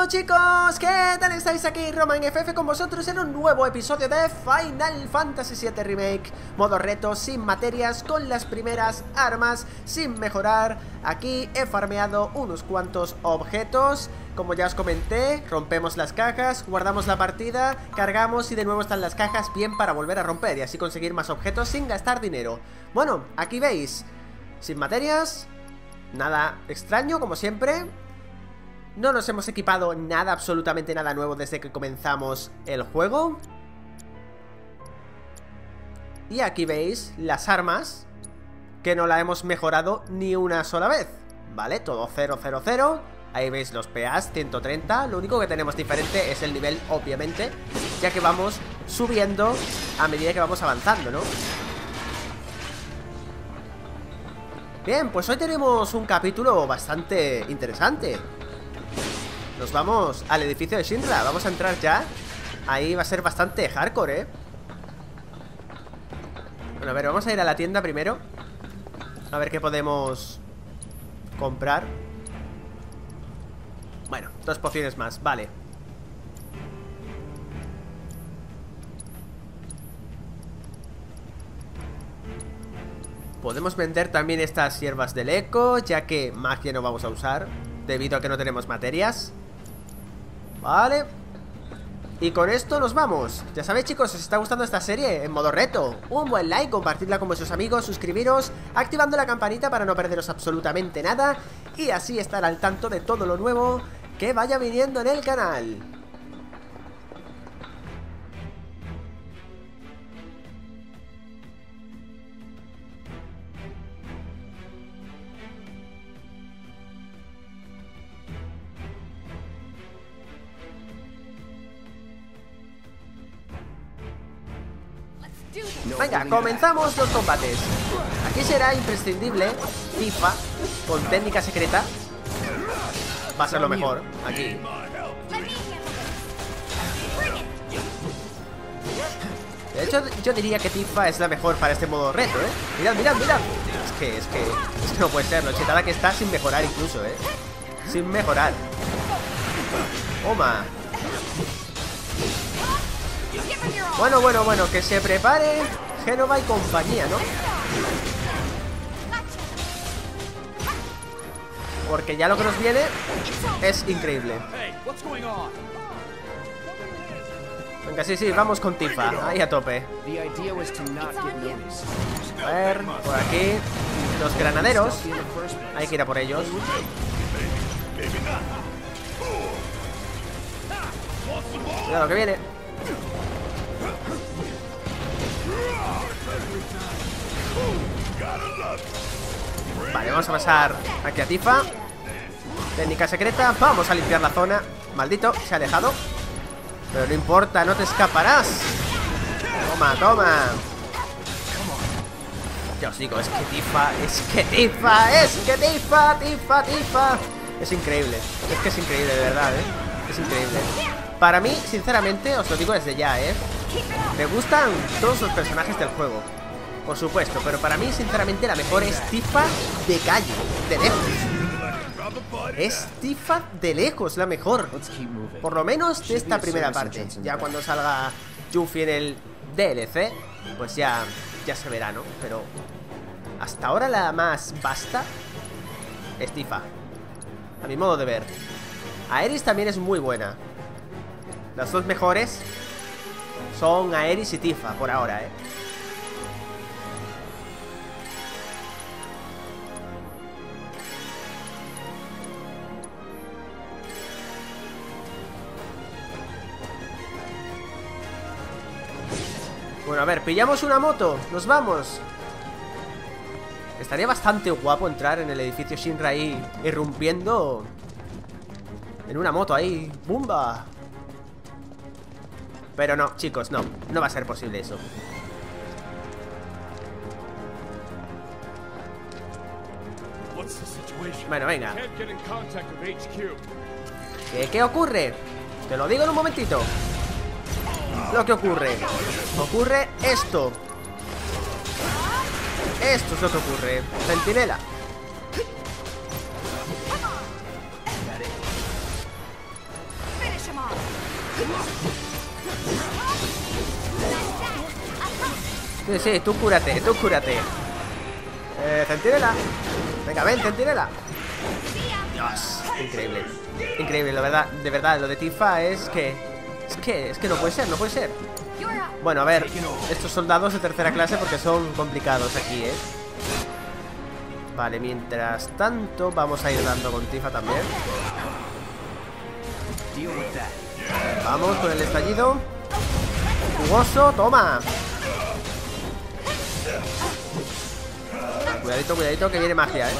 chicos, ¿qué tal estáis? Aquí Roman FF con vosotros en un nuevo episodio de Final Fantasy VII Remake. Modo reto, sin materias, con las primeras armas, sin mejorar. Aquí he farmeado unos cuantos objetos. Como ya os comenté, rompemos las cajas, guardamos la partida, cargamos y de nuevo están las cajas bien para volver a romper y así conseguir más objetos sin gastar dinero. Bueno, aquí veis, sin materias, nada extraño como siempre. No nos hemos equipado nada, absolutamente nada nuevo desde que comenzamos el juego. Y aquí veis las armas, que no la hemos mejorado ni una sola vez. Vale, todo 0, 0, 0. Ahí veis los PAs, 130. Lo único que tenemos diferente es el nivel, obviamente, ya que vamos subiendo a medida que vamos avanzando, ¿no? Bien, pues hoy tenemos un capítulo bastante interesante. Nos vamos al edificio de Shinra. Vamos a entrar ya. Ahí va a ser bastante hardcore, ¿eh? Bueno, a ver, vamos a ir a la tienda primero. A ver qué podemos comprar. Bueno, 2 pociones más, vale. Podemos vender también estas hierbas del eco, ya que magia no vamos a usar, debido a que no tenemos materias. Vale. Y con esto nos vamos. Ya sabéis, chicos, si os está gustando esta serie en modo reto, un buen like, compartidla con vuestros amigos, suscribiros, activando la campanita para no perderos absolutamente nada y así estar al tanto de todo lo nuevo que vaya viniendo en el canal. Venga, comenzamos los combates. Aquí será imprescindible Tifa con técnica secreta. Va a ser lo mejor, aquí. De hecho, yo diría que Tifa es la mejor para este modo reto, ¿eh? Mirad, mirad, mirad. Es que no puede ser, lo chetada que está sin mejorar incluso, ¿eh? Sin mejorar. Toma. Bueno, que se prepare Genova y compañía, ¿no? Porque ya lo que nos viene es increíble. Venga, sí, vamos con Tifa, ahí a tope. A ver, por aquí los granaderos. Hay que ir a por ellos. Cuidado que viene. Vale, vamos a pasar aquí a Tifa. Técnica secreta, vamos a limpiar la zona. Maldito, se ha dejado. Pero no importa, no te escaparás. Toma, toma. Ya os digo, Tifa. Es increíble, es que es increíble, de verdad, es increíble. Para mí, sinceramente, os lo digo desde ya, me gustan todos los personajes del juego, por supuesto, pero para mí, sinceramente, la mejor es Tifa de calle, de lejos. Es Tifa de lejos la mejor. Por lo menos de esta primera parte. Ya cuando salga Yuffie en el DLC, pues ya se verá, ¿no? Pero hasta ahora la más vasta es Tifa, a mi modo de ver. Aeris también es muy buena. Las dos mejores son Aeris y Tifa por ahora, Bueno, a ver, pillamos una moto. Nos vamos. Estaría bastante guapo entrar en el edificio Shinra ahí, irrumpiendo en una moto ahí. ¡Bumba! Pero no, chicos, no va a ser posible eso. Bueno, venga. ¿Qué ocurre? Te lo digo en un momentito. Lo que ocurre esto. Esto es lo que ocurre. Centinela. Sí, sí, tú cúrate, tú cúrate. Centinela. Venga, ven, Centinela. Dios, increíble. Increíble, la verdad, de verdad, lo de Tifa es que no puede ser, no puede ser. Bueno, a ver, estos soldados de tercera clase porque son complicados aquí, ¿eh? Vale, mientras tanto vamos a ir dando con Tifa también. Vamos con el estallido. Jugoso, toma. Cuidadito, cuidadito, que viene magia, ¿eh?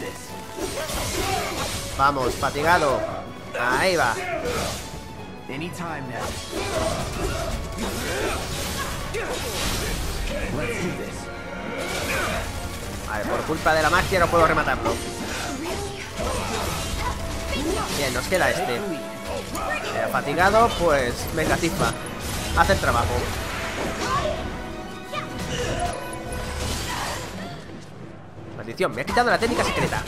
Vamos, fatigado. Ahí va. Vale, por culpa de la magia no puedo rematarlo. Bien, nos queda este. Fatigado, pues venga, Tifa, haz el trabajo. Maldición, me ha quitado la técnica secreta.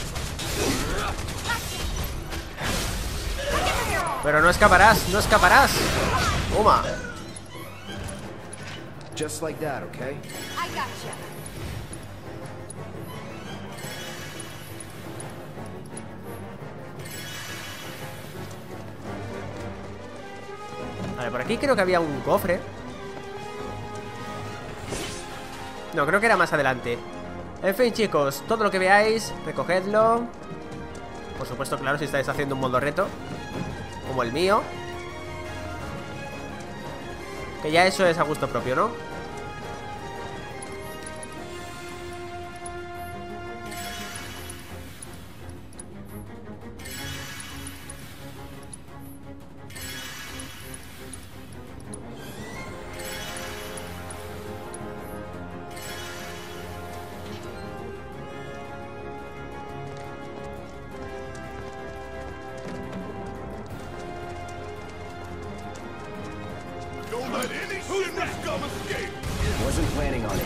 Pero no escaparás, no escaparás. Toma. Just like that, okay? I gotcha. Vale, por aquí creo que había un cofre. No, creo que era más adelante. En fin, chicos, todo lo que veáis, recogedlo. Por supuesto, claro, si estáis haciendo un modo reto como el mío, que ya eso es a gusto propio, ¿no? Wasn't planning on it.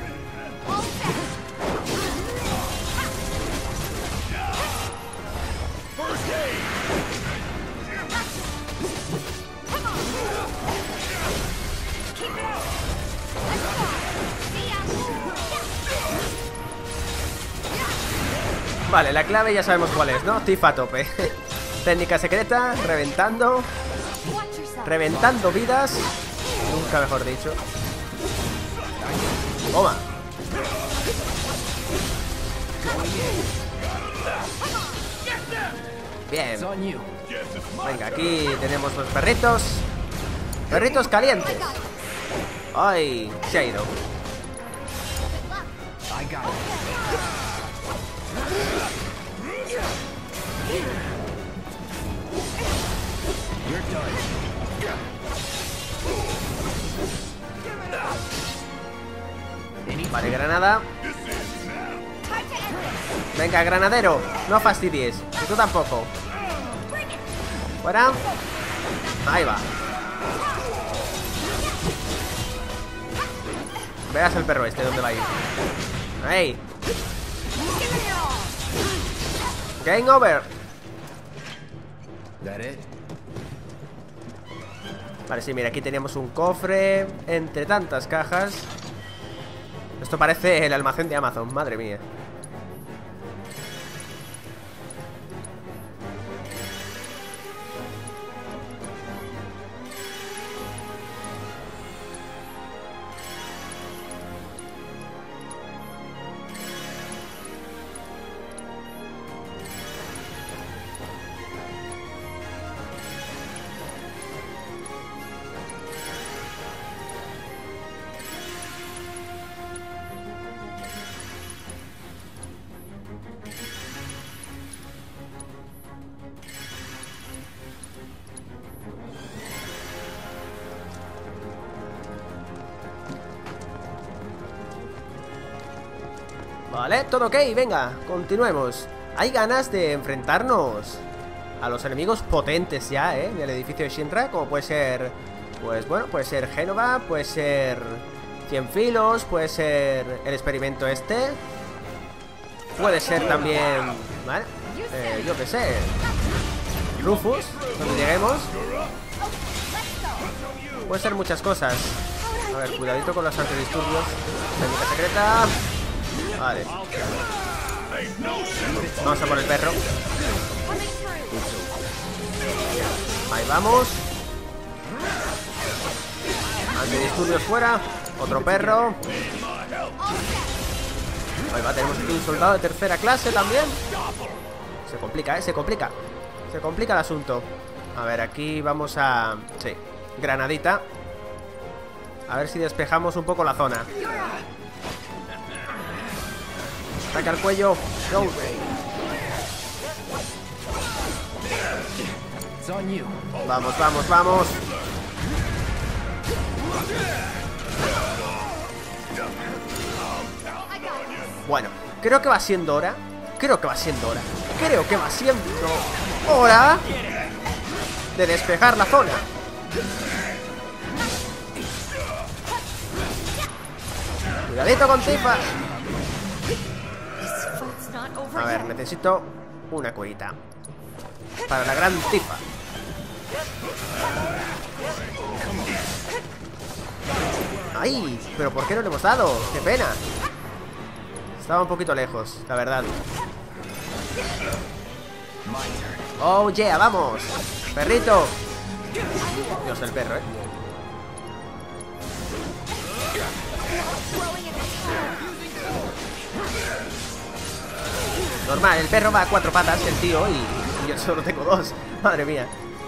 Vale, la clave ya sabemos cuál es, ¿no? Tifa a tope. Técnica secreta, reventando. Reventando vidas. Nunca mejor dicho. Toma. Bien. Venga, aquí tenemos los perritos. Perritos calientes. Ay, se ha ido. Vale, granada. Venga, granadero, no fastidies. Y tú tampoco. Fuera. Ahí va. Veas el perro este, ¿dónde va a ir? Ahí. Game over. Vale, sí, mira, aquí tenemos un cofre entre tantas cajas. Esto parece el almacén de Amazon, madre mía. Vale, todo ok, venga, continuemos. Hay ganas de enfrentarnos a los enemigos potentes ya, ¿eh? En el edificio de Shinra, como puede ser, pues bueno, puede ser Génova, puede ser 100 filos, puede ser el experimento este. Puede ser también, ¿vale? Yo qué sé, Rufus, donde lleguemos. Puede ser muchas cosas. A ver, cuidadito con los antidisturbios. Técnica secreta. Vale. Vamos a por el perro. Ahí vamos. Antidisturbios fuera. Otro perro. Ahí va, tenemos aquí un soldado de tercera clase también. Se complica, se complica. Se complica el asunto. A ver, aquí vamos a... Sí, granadita. A ver si despejamos un poco la zona. Ataca el cuello. Go. Vamos, vamos, vamos. Bueno, creo que va siendo hora. Creo que va siendo hora de despejar la zona. Cuidadito con Tifa. A ver, necesito una curita para la gran Tifa. ¡Ay! ¿Pero por qué no le hemos dado? ¡Qué pena! Estaba un poquito lejos, la verdad. ¡Oh, yeah! ¡Vamos! ¡Perrito! Dios, el perro, Normal, el perro va a 4 patas, el tío, y yo solo tengo 2. Madre mía.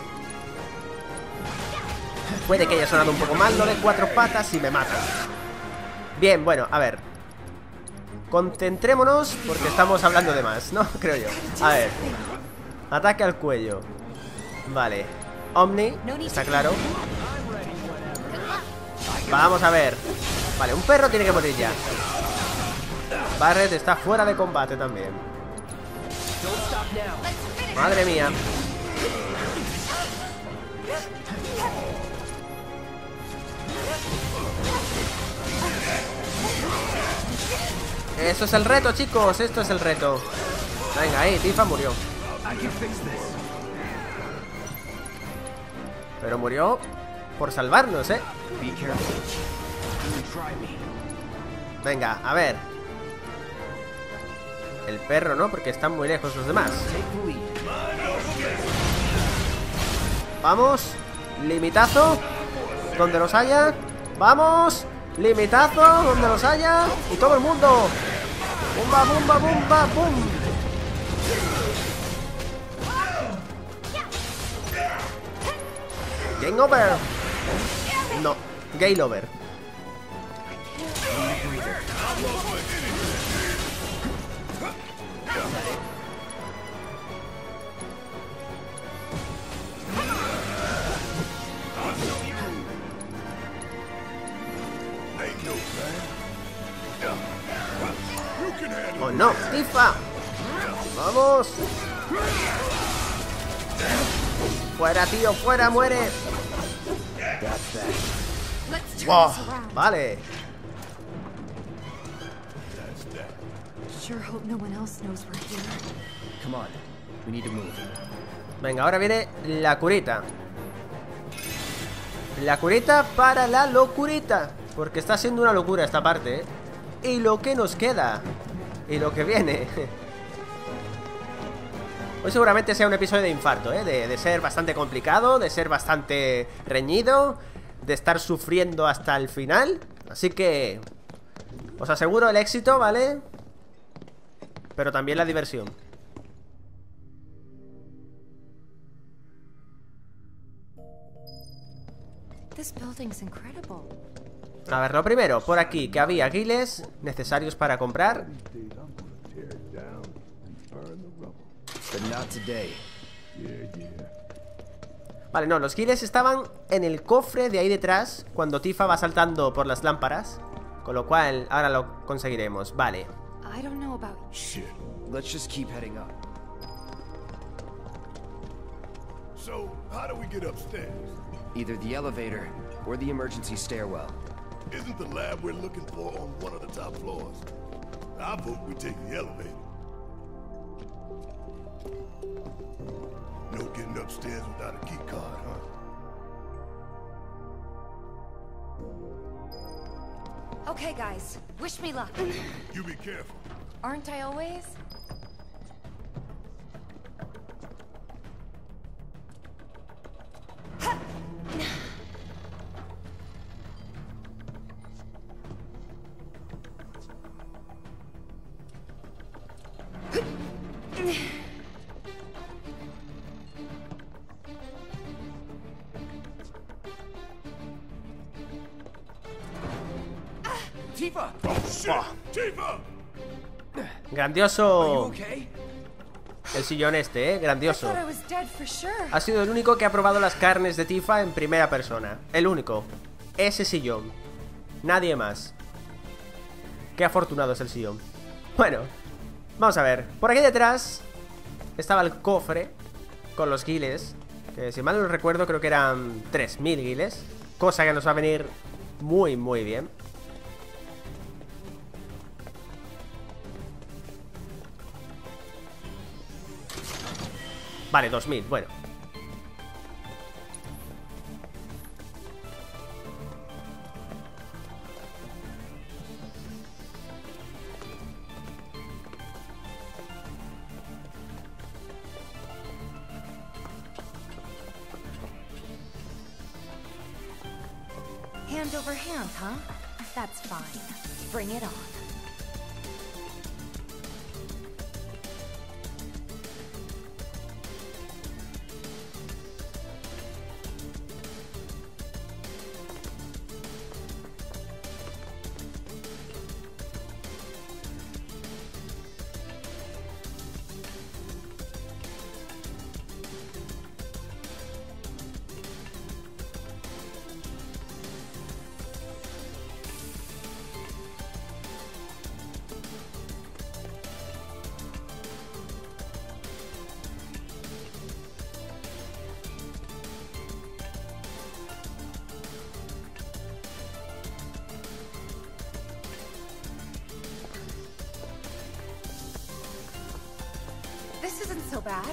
Puede que haya sonado un poco mal lo de 4 patas y me mata. Bien, bueno, a ver. Concentrémonos porque estamos hablando de más, ¿no? Creo yo. A ver. Ataque al cuello. Vale. Omni, está claro. Vamos a ver. Vale, un perro tiene que morir ya. Barret está fuera de combate también. Madre mía. Eso es el reto, chicos. Esto es el reto. Venga, ahí, Tifa murió. Pero murió por salvarnos, Venga, a ver. El perro, ¿no? Porque están muy lejos los demás. Vamos. Limitazo. Donde los haya. Vamos. Limitazo. Donde los haya. Y todo el mundo. Bumba, bumba, bumba, bum. Game over. No. Game over. Oh no, Tifa. Vamos. Fuera, tío, fuera, muere. Wow, vale. Venga, ahora viene la curita. La curita para la locurita. Porque está siendo una locura esta parte, Y lo que nos queda. Y lo que viene. Hoy seguramente sea un episodio de infarto, de ser bastante complicado, de ser bastante reñido, de estar sufriendo hasta el final. Así que os aseguro el éxito, ¿vale? Pero también la diversión. A ver, lo primero, por aquí, que había guiles necesarios para comprar. Vale, no, los guiles estaban en el cofre de ahí detrás cuando Tifa va saltando por las lámparas. Con lo cual, ahora lo conseguiremos, vale. Either the elevator or the emergency stairwell. Isn't the lab we're looking for on one of the top floors? I vote we take the elevator. No getting upstairs without a key card, huh? Okay, guys. Wish me luck. You be careful. Aren't I always? Tifa! Oh, shit! Tifa! Grandioso Okay? el sillón este, grandioso. Thought I was dead for sure. Ha sido el único que ha probado las carnes de Tifa en primera persona. El único. Ese sillón. Nadie más. Qué afortunado es el sillón. Bueno, vamos a ver. Por aquí detrás estaba el cofre con los guiles, que si mal no recuerdo creo que eran 3000 guiles. Cosa que nos va a venir muy muy bien. Vale, 2000, bueno. Hand over hand, huh? That's fine. Bring it on. This isn't so bad.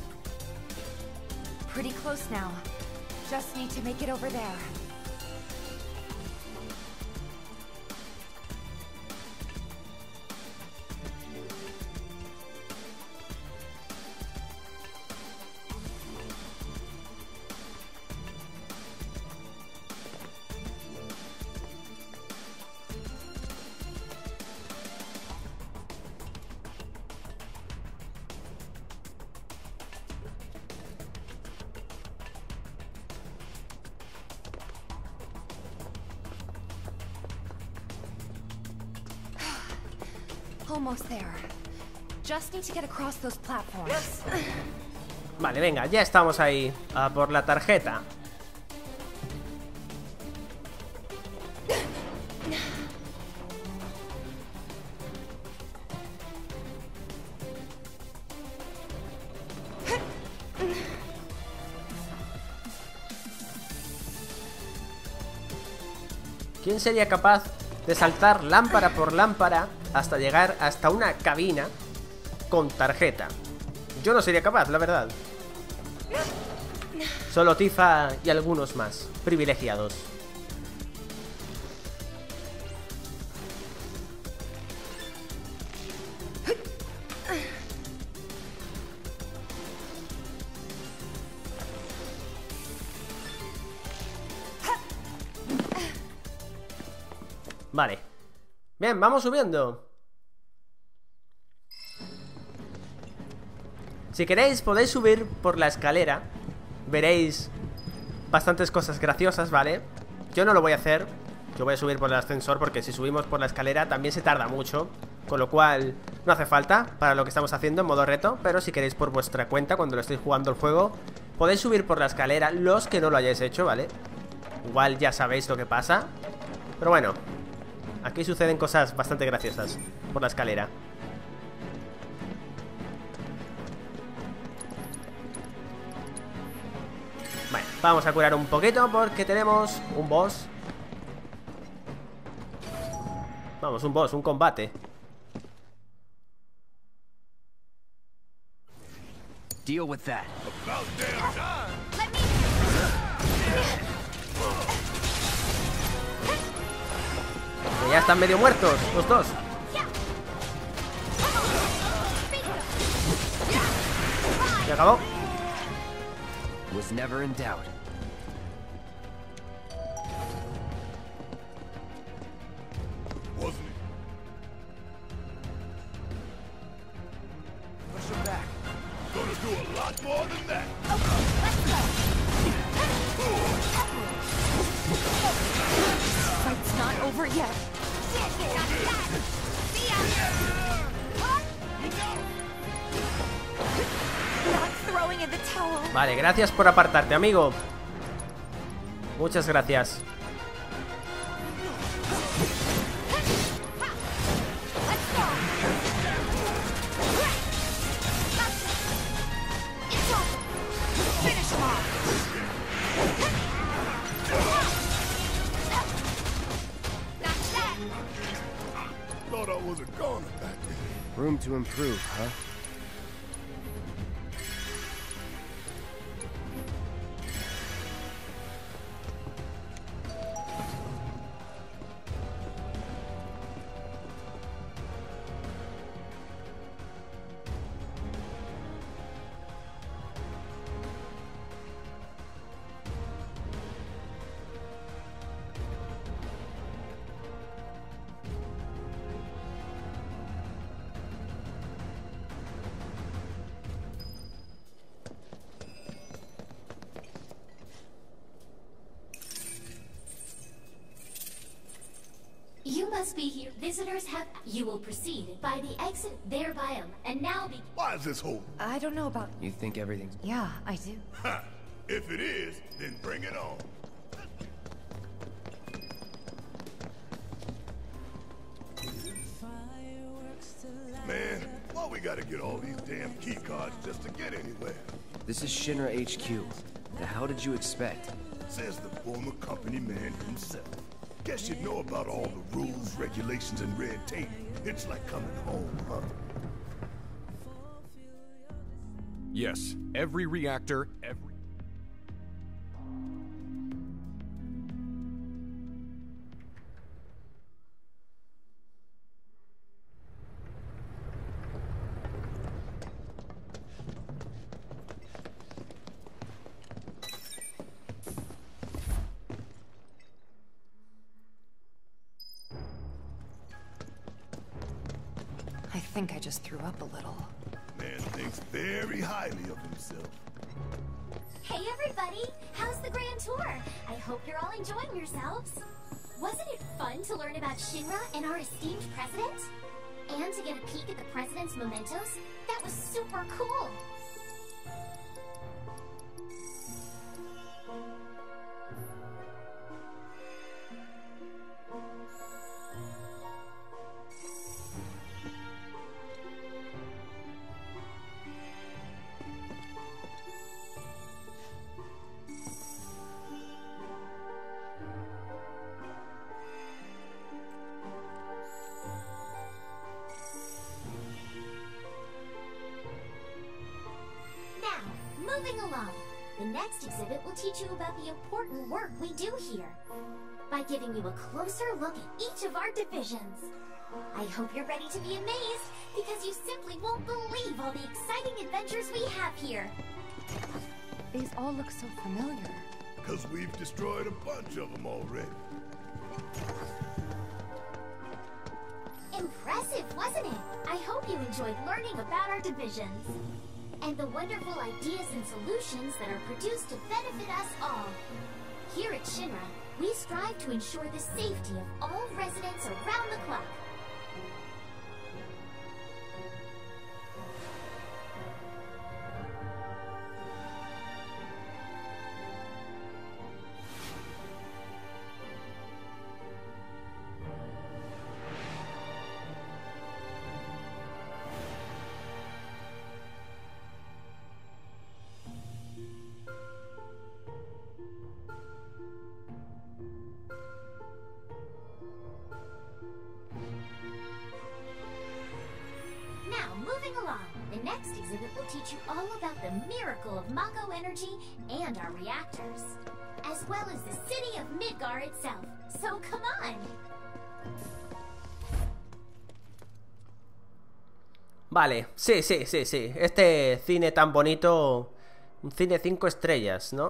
Pretty close now. Just need to make it over there. Almost there. Just need to get across those platforms. Vale, venga, ya estamos ahí. A por la tarjeta. ¿Quién sería capaz de saltar lámpara por lámpara hasta llegar hasta una cabina con tarjeta? Yo no sería capaz, la verdad. Solo Tifa y algunos más privilegiados. Vale. Bien, vamos subiendo. Si queréis, podéis subir por la escalera. Veréis bastantes cosas graciosas, ¿vale? Yo no lo voy a hacer. Yo voy a subir por el ascensor porque si subimos por la escalera también se tarda mucho. Con lo cual no hace falta para lo que estamos haciendo en modo reto. Pero si queréis por vuestra cuenta, cuando lo estéis jugando el juego, podéis subir por la escalera. Los que no lo hayáis hecho, ¿vale? Igual ya sabéis lo que pasa. Pero bueno, aquí suceden cosas bastante graciosas por la escalera. Bueno, vamos a curar un poquito porque tenemos un boss. Vamos, un boss, un combate. Deal with that. About damn time! Que Ya están medio muertos, los dos. Se acabó. Was never in doubt. Wasn't it? Push him back. Gonna do a lot more than that. Fight's not over yet. Not throwing in the towel. Vale, gracias por apartarte, amigo. Muchas gracias. Finish him off. Thought I was a goner back then. Room to improve, huh? You must be here. Visitors have... You will proceed by the exit their biome, and now be... Why is this whole... I don't know about... You think everything's... Yeah, I do. Ha! If it is, then bring it on. Man, why we gotta get all these damn key cards just to get anywhere? This is Shinra HQ. The hell did you expect? Says the former company man himself. Guess you'd know about all the rules, regulations, and red tape. It's like coming home, huh? Yes, every reactor, every... I think I just threw up a little. Man thinks very highly of himself. Hey everybody! How's the grand tour? I hope you're all enjoying yourselves. Wasn't it fun to learn about Shinra and our esteemed president? And to get a peek at the president's mementos? That was super cool! Moving along, the next exhibit will teach you about the important work we do here by giving you a closer look at each of our divisions. I hope you're ready to be amazed because you simply won't believe all the exciting adventures we have here. These all look so familiar. Because we've destroyed a bunch of them already. Impressive, wasn't it? I hope you enjoyed learning about our divisions and the wonderful ideas and solutions that are produced to benefit us all. Here at Shinra, we strive to ensure the safety of all residents around the clock. Moving along, the next exhibit will teach you all about the miracle of Mako energy and our reactors, as well as the city of Midgar itself. So come on! Vale, sí. Este cine tan bonito. Un cine 5 estrellas, ¿no?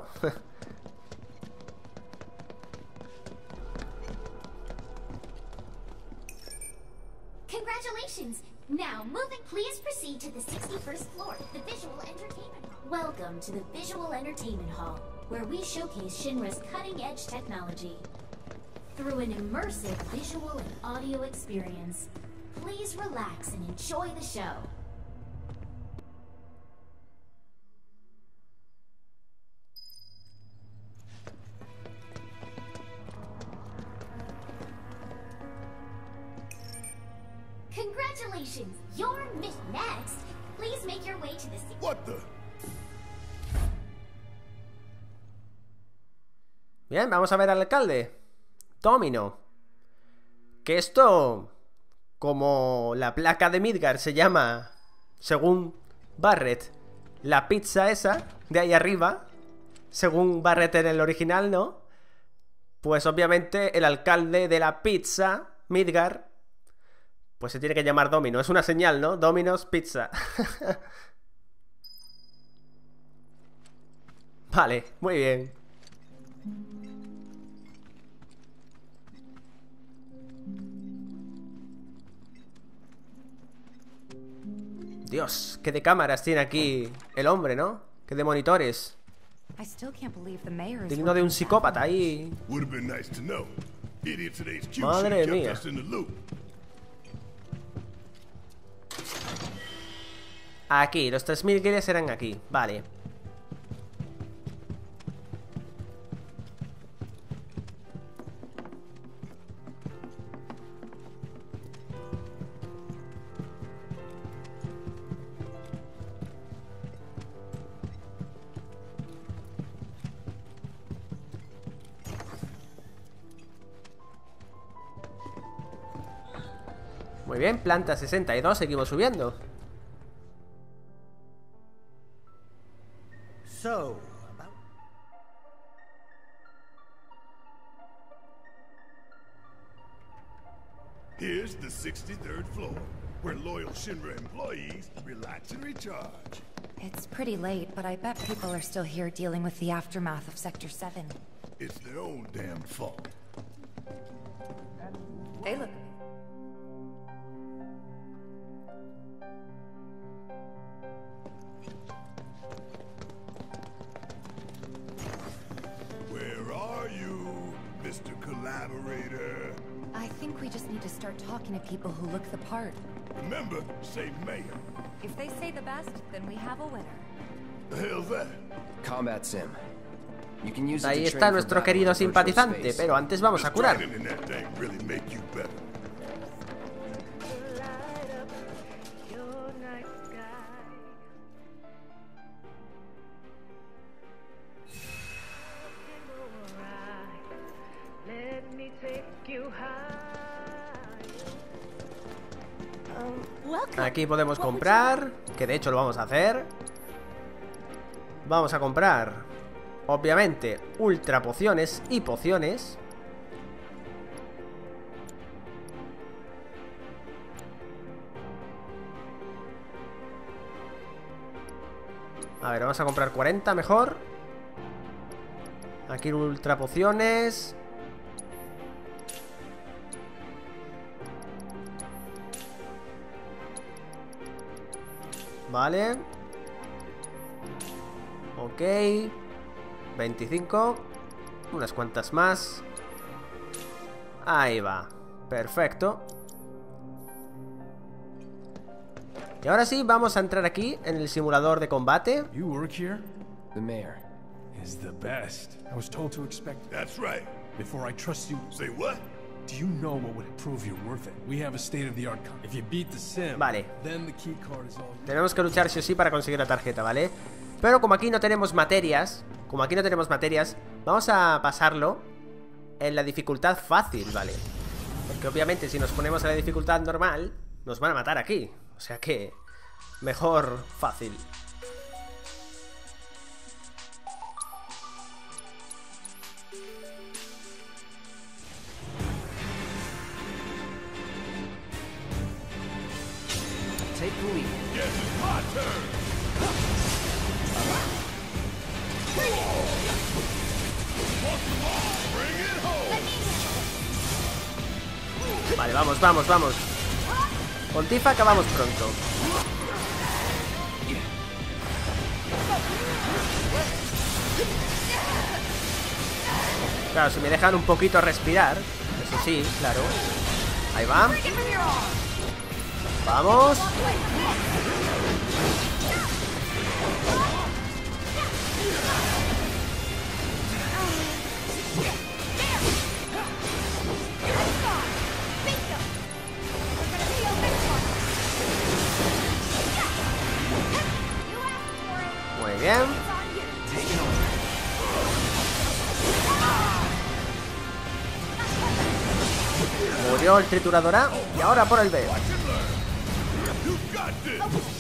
Congratulations! Now, moving, please proceed to the 61st floor, the Visual Entertainment Hall. Welcome to the Visual Entertainment Hall, where we showcase Shinra's cutting-edge technology. Through an immersive visual and audio experience, please relax and enjoy the show. Congratulations! Your mission next. Please make your way to the... What the? Bien, vamos a ver al alcalde. Domino. Que esto, como la placa de Midgar se llama, según Barrett, la pizza esa de ahí arriba, según Barrett en el original, ¿no? Pues obviamente el alcalde de la pizza, Midgar, pues se tiene que llamar Domino. Es una señal, ¿no? Domino's Pizza. Vale, muy bien. Dios, qué de cámaras tiene aquí el hombre, ¿no? Qué de monitores. Digno de un psicópata ahí. Madre mía. Aquí, los 3000 guiles eran aquí. Vale. Muy bien, planta 62, seguimos subiendo. Here's the 63rd floor, where loyal Shinra employees relax and recharge. It's pretty late, but I bet people are still here dealing with the aftermath of Sector 7. It's their own damn fault. They look... Where are you, Mr. Collaborator? I think we just need to start talking to people who look the part. Remember, say mayor. If they say the best, then we have a winner. The hell's that? Combat sim. You can use it Ahí to está train for nuestro battle querido in virtual simpatizante, space. pero antes vamos a Does curar. training in that thing really make you better? Aquí podemos comprar, que de hecho lo vamos a hacer. Vamos a comprar, obviamente, ultra pociones y pociones. A ver, vamos a comprar 40 mejor. Aquí ultra pociones. Vale. Ok. 25. Unas cuantas más. Ahí va. Perfecto. Y ahora sí, vamos a entrar aquí en el simulador de combate. You work here? The mayor. Is the best. I was told to expect. That's right. Before I trust you, Say what? do you know what would prove you're worth it? We have a state-of-the-art car. If you beat the sim, Vale. then the key card is all yours. Tenemos que luchar sí o sí para conseguir la tarjeta, ¿vale? Pero como aquí no tenemos materias, vamos a pasarlo en la dificultad fácil, ¿vale? Porque obviamente si nos ponemos en la dificultad normal, nos van a matar aquí. O sea que mejor fácil. Take Fumi. Guess it's my turn. Bring it home. Vale, vamos, vamos, vamos. Con Tifa acabamos pronto. Claro, si me dejan un poquito respirar. Eso sí, claro. Ahí va. Vamos. Muy bien. Murió el triturador A y ahora por el B. You got this.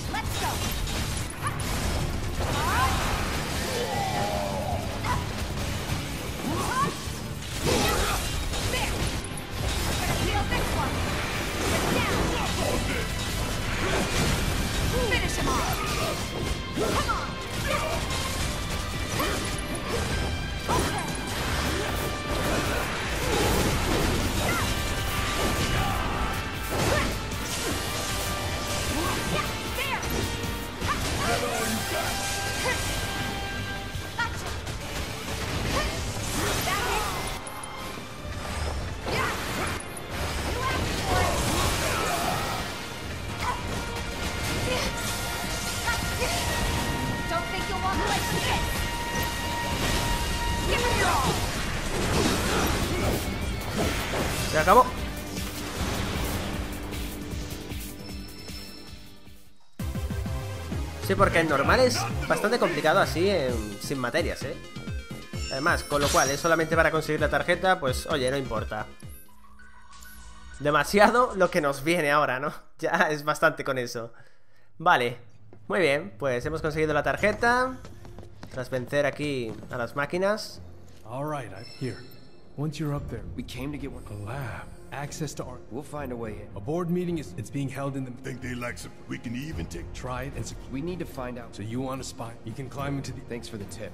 Se acabó. Sí, porque en normal es bastante complicado así, sin materias, ¿eh? Además, con lo cual es solamente para conseguir la tarjeta, pues oye, no importa. Demasiado lo que nos viene ahora, ¿no? Ya es bastante con eso. Vale, muy bien, pues hemos conseguido la tarjeta. Tras vencer aquí a las máquinas. All right, here. Once you're up there, We came to get one. a lab, access to art. We'll find a way in. A board meeting it's being held in the. Think they like some? We can even take. Try it and We need to find out. so you want a spot. You can climb into the. Thanks for the tip.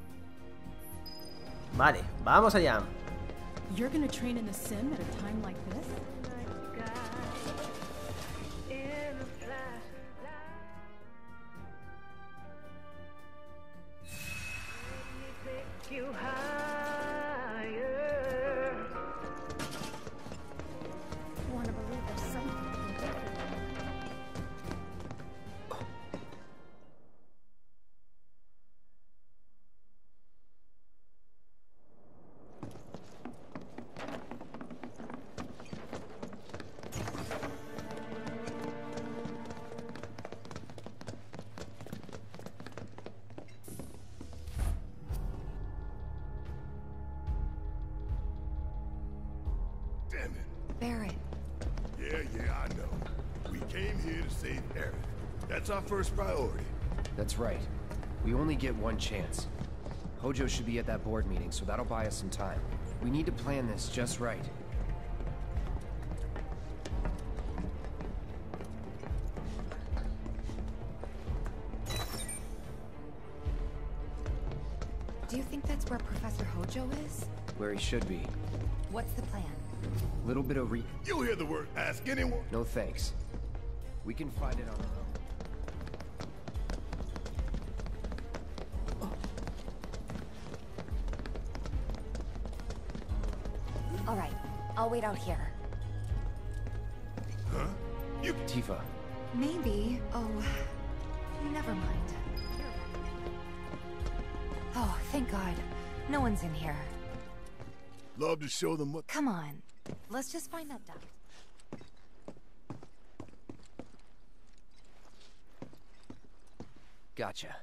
Vale, vamos allá. You're gonna train in the sim at a time like this? Wanna believe there's something different. Damn it. Barret. Yeah, I know. We came here to save Aerith. That's our first priority. That's right. We only get one chance. Hojo should be at that board meeting, so that'll buy us some time. We need to plan this just right. Do you think that's where Professor Hojo is? Where he should be. What's the plan? Little bit of You hear the word ask anyone? No thanks. We can find it on our own. All right, I'll wait out here. Huh? You Tifa. Maybe. Oh, never mind. Oh, thank God. No one's in here. love to show them what. Come on. Let's just find that duct. Gotcha.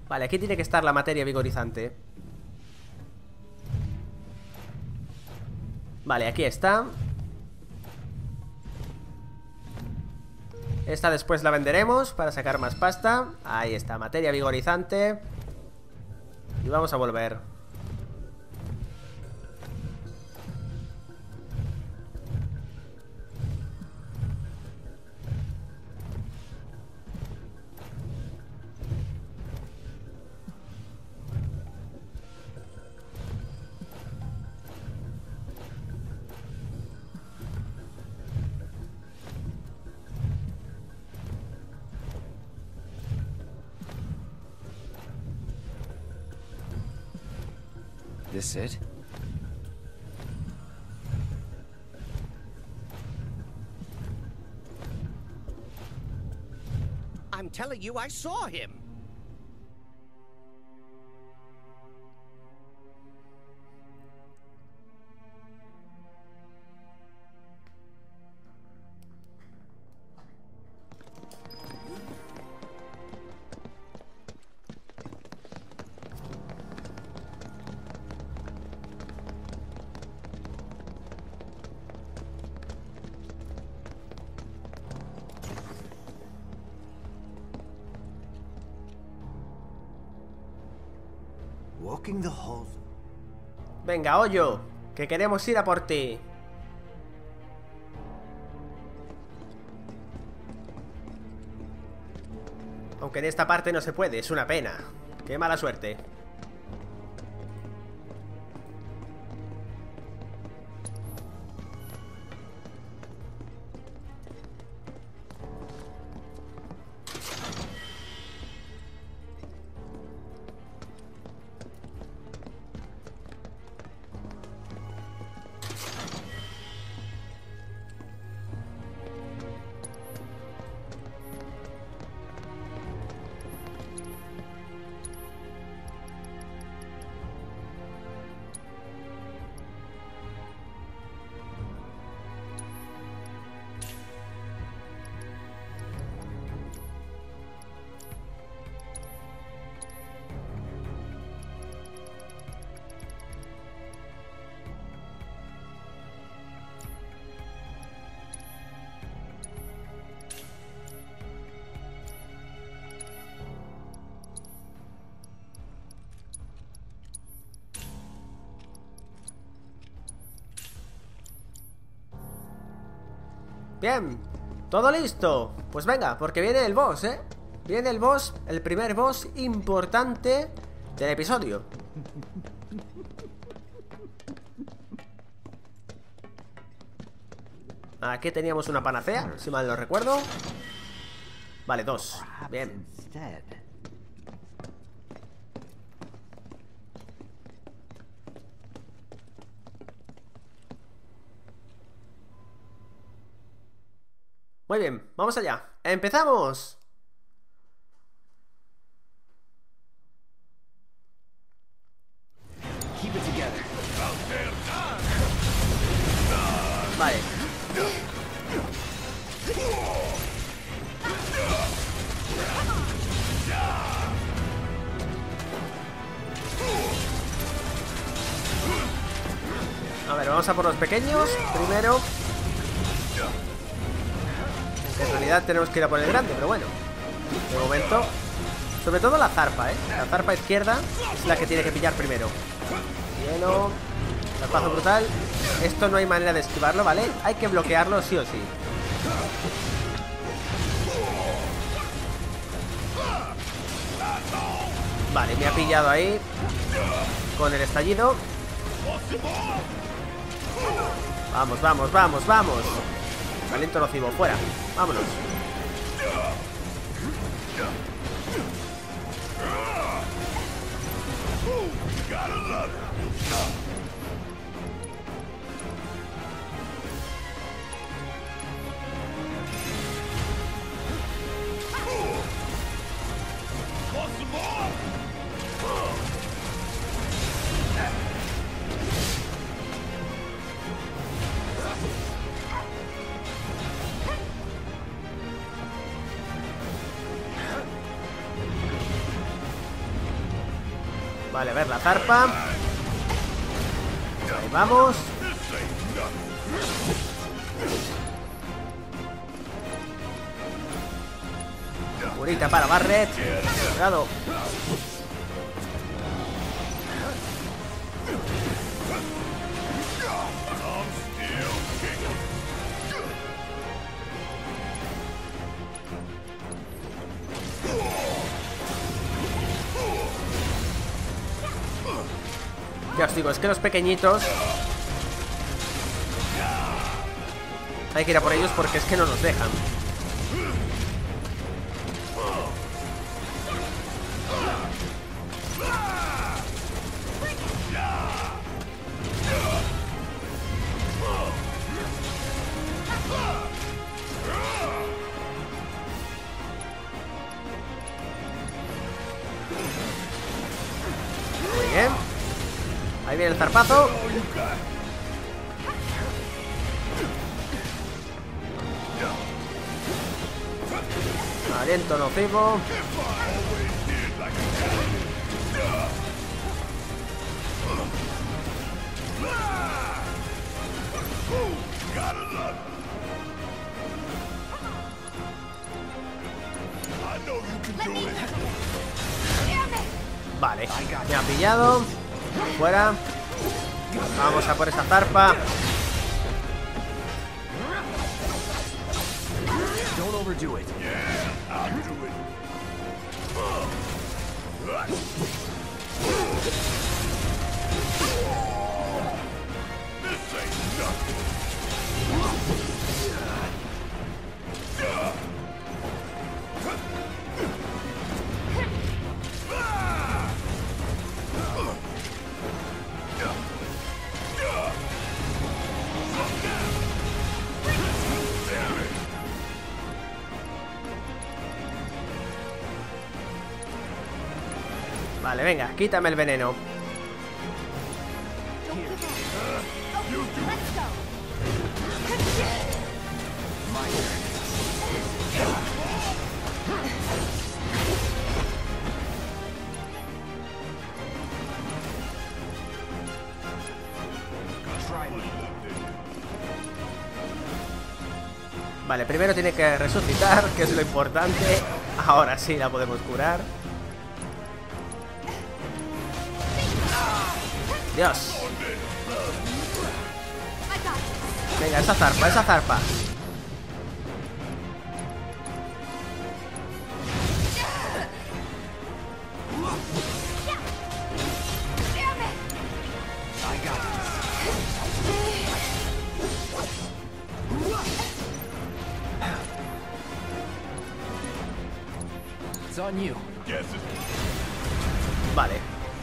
Vale, aquí tiene que estar la materia vigorizante. Vale, aquí está. Esta después la venderemos para sacar más pasta. Ahí está, materia vigorizante. Y vamos a volver. This it? I'm telling you, I saw him. Walking the halls. Venga, Hoyo, que queremos ir a por ti. Aunque en esta parte no se puede, es una pena. Qué mala suerte. Bien, todo listo. Pues venga, porque viene el boss, ¿eh? Viene el boss, el primer boss importante del episodio. Aquí teníamos una panacea, si mal no recuerdo. Vale, 2. Bien. Muy bien, vamos allá. ¡Empezamos! Vale. A ver, vamos a por los pequeños primero. En realidad tenemos que ir a por el grande, pero bueno. De momento, sobre todo la zarpa, ¿eh? La zarpa izquierda es la que tiene que pillar primero. Hielo. Zarpazo brutal. Esto no hay manera de esquivarlo, ¿vale? Hay que bloquearlo sí o sí. Vale, me ha pillado ahí con el estallido. Vamos, vamos, vamos, vamos. Aliento nocivo, fuera. Vámonos. Vale, a ver la zarpa. Ahí vamos. Curita para Barret. Cuidado. Ya os digo, es que los pequeñitos hay que ir a por ellos porque es que no nos dejan. Muy bien. Ahí viene el zarpazo. Aliento nocivo. Vale, me ha pillado. Fuera. Vamos a por esa zarpa. Don't overdo it. Vale, venga, quítame el veneno. Vale, primero tiene que resucitar, que es lo importante. Ahora sí la podemos curar. Dios. Venga, esa zarpa, esa zarpa. It's on you. Vale.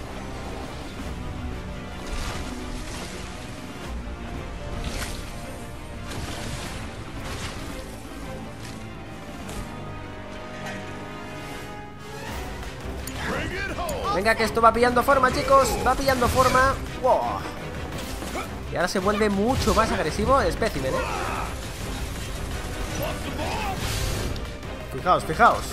Venga, que esto va pillando forma, chicos. Va pillando forma. Wow. Y ahora se vuelve mucho más agresivo el espécimen, Fijaos, fijaos.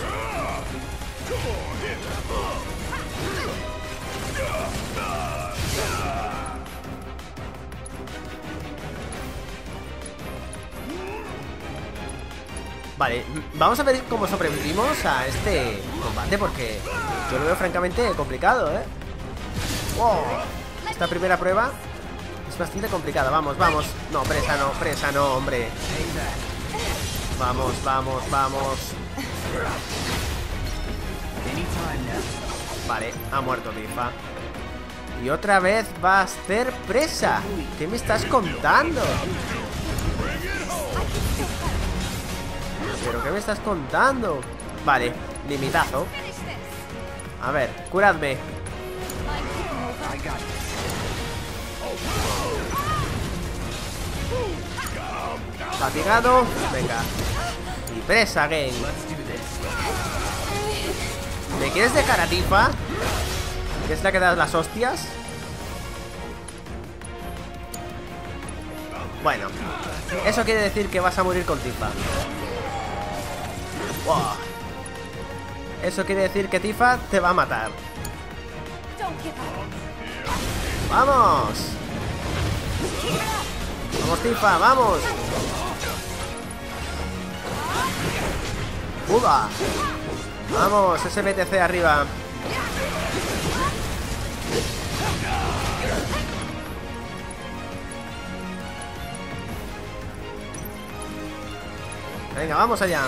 Vale, vamos a ver cómo sobrevivimos a este combate, porque yo lo veo francamente complicado, Wow. Esta primera prueba es bastante complicada. Vamos, vamos. No, presa no, hombre. Vamos, vamos, vamos. Vale, ha muerto Tifa. Y otra vez va a ser presa. ¿Qué me estás contando? ¿Pero qué me estás contando? Vale, limitazo. A ver, curadme. Fatigado. Venga. Y presa, game. ¿Me quieres dejar a Tifa? ¿Que es la que da las hostias? Bueno, eso quiere decir que vas a morir con Tifa. Wow. Eso quiere decir que Tifa te va a matar. ¡Vamos! ¡Vamos, Tifa! ¡Vamos! ¡Uva! ¡Vamos! Ese BTC arriba. Venga, vamos allá.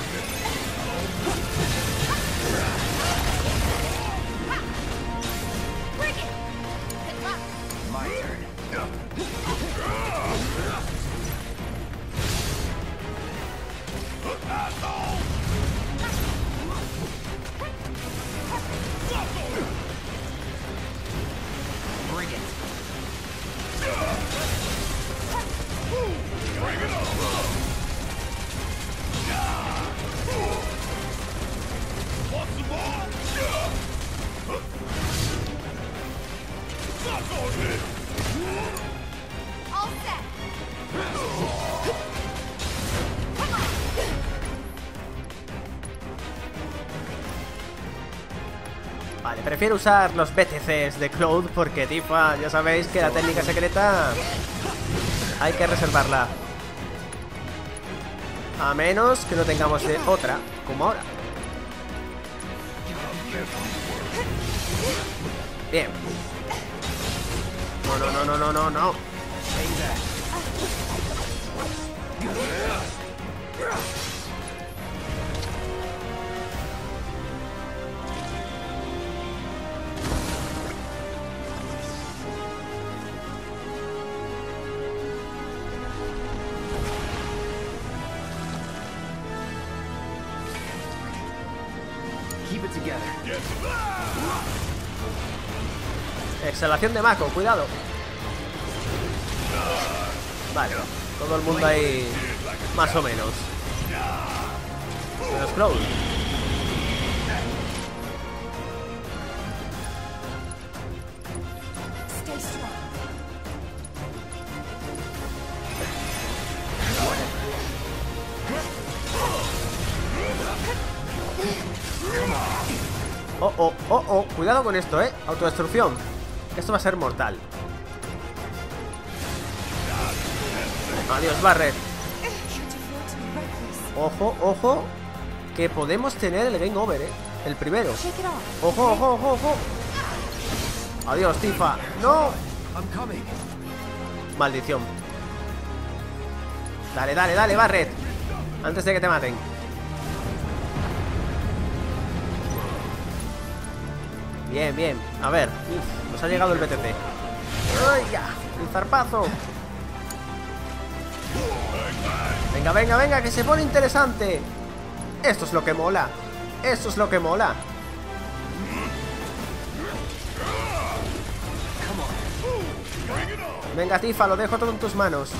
Vale, prefiero usar los BTCs de Cloud porque Tifa, ya sabéis que la técnica secreta hay que reservarla. A menos que no tengamos de otra, como ahora. Bien. No. Keep it together. Exhalación de Mako, cuidado. Vale, todo el mundo ahí más o menos. Menos Cloud. Oh, cuidado con esto, autodestrucción. Esto va a ser mortal. Adiós, Barret. Ojo, que podemos tener el game over, el primero. Ojo. Adiós, Tifa. No. Maldición. Dale, Barret. Antes de que te maten. Bien. A ver. Nos ha llegado el BTC. ¡Ay, ya! ¡El zarpazo! Venga, que se pone interesante. Esto es lo que mola. Venga, Tifa, lo dejo todo en tus manos.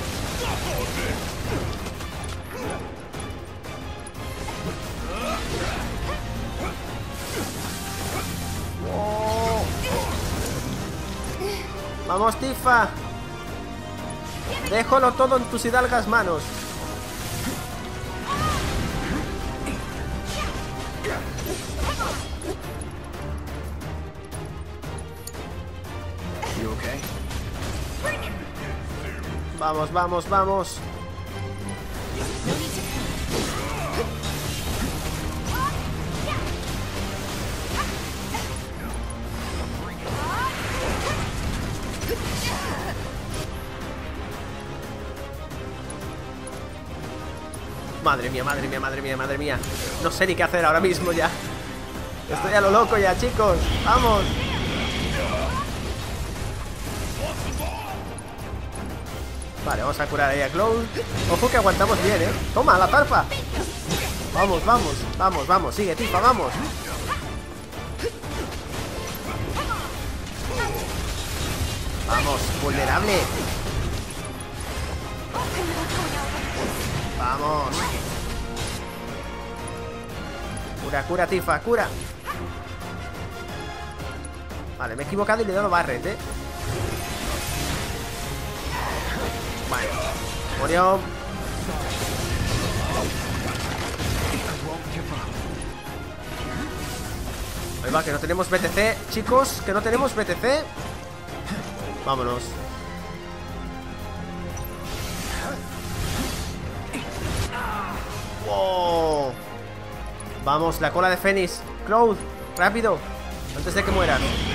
Oh. Vamos, Tifa. Déjalo todo en tus hidalgas manos. Vamos. Madre mía. No sé ni qué hacer ahora mismo ya. Estoy a lo loco ya, chicos. Vamos. Vale, vamos a curar ahí a Cloud. Ojo que aguantamos bien, Toma, la zarpa. Vamos. Sigue, Tifa, vamos. Vamos, vulnerable. Vamos. Cura, Tifa, cura. Vale, me he equivocado y le he dado Barret, Vale, murió. Ahí va, que no tenemos BTC, chicos, que no tenemos BTC. Vámonos. Wow. Vamos, la cola de Fénix. Cloud, rápido, antes de que mueran.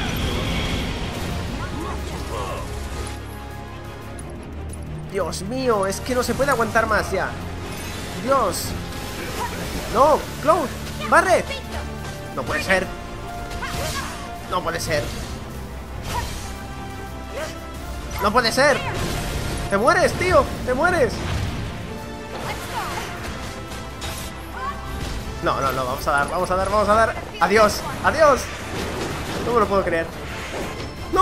Dios mío, es que no se puede aguantar más ya. Dios. No, Cloud, Barret. No puede ser. No puede ser. No puede ser. Te mueres, tío, te mueres. No, no, no, vamos a dar, vamos a dar, vamos a dar. Adiós, adiós. No me lo puedo creer. No.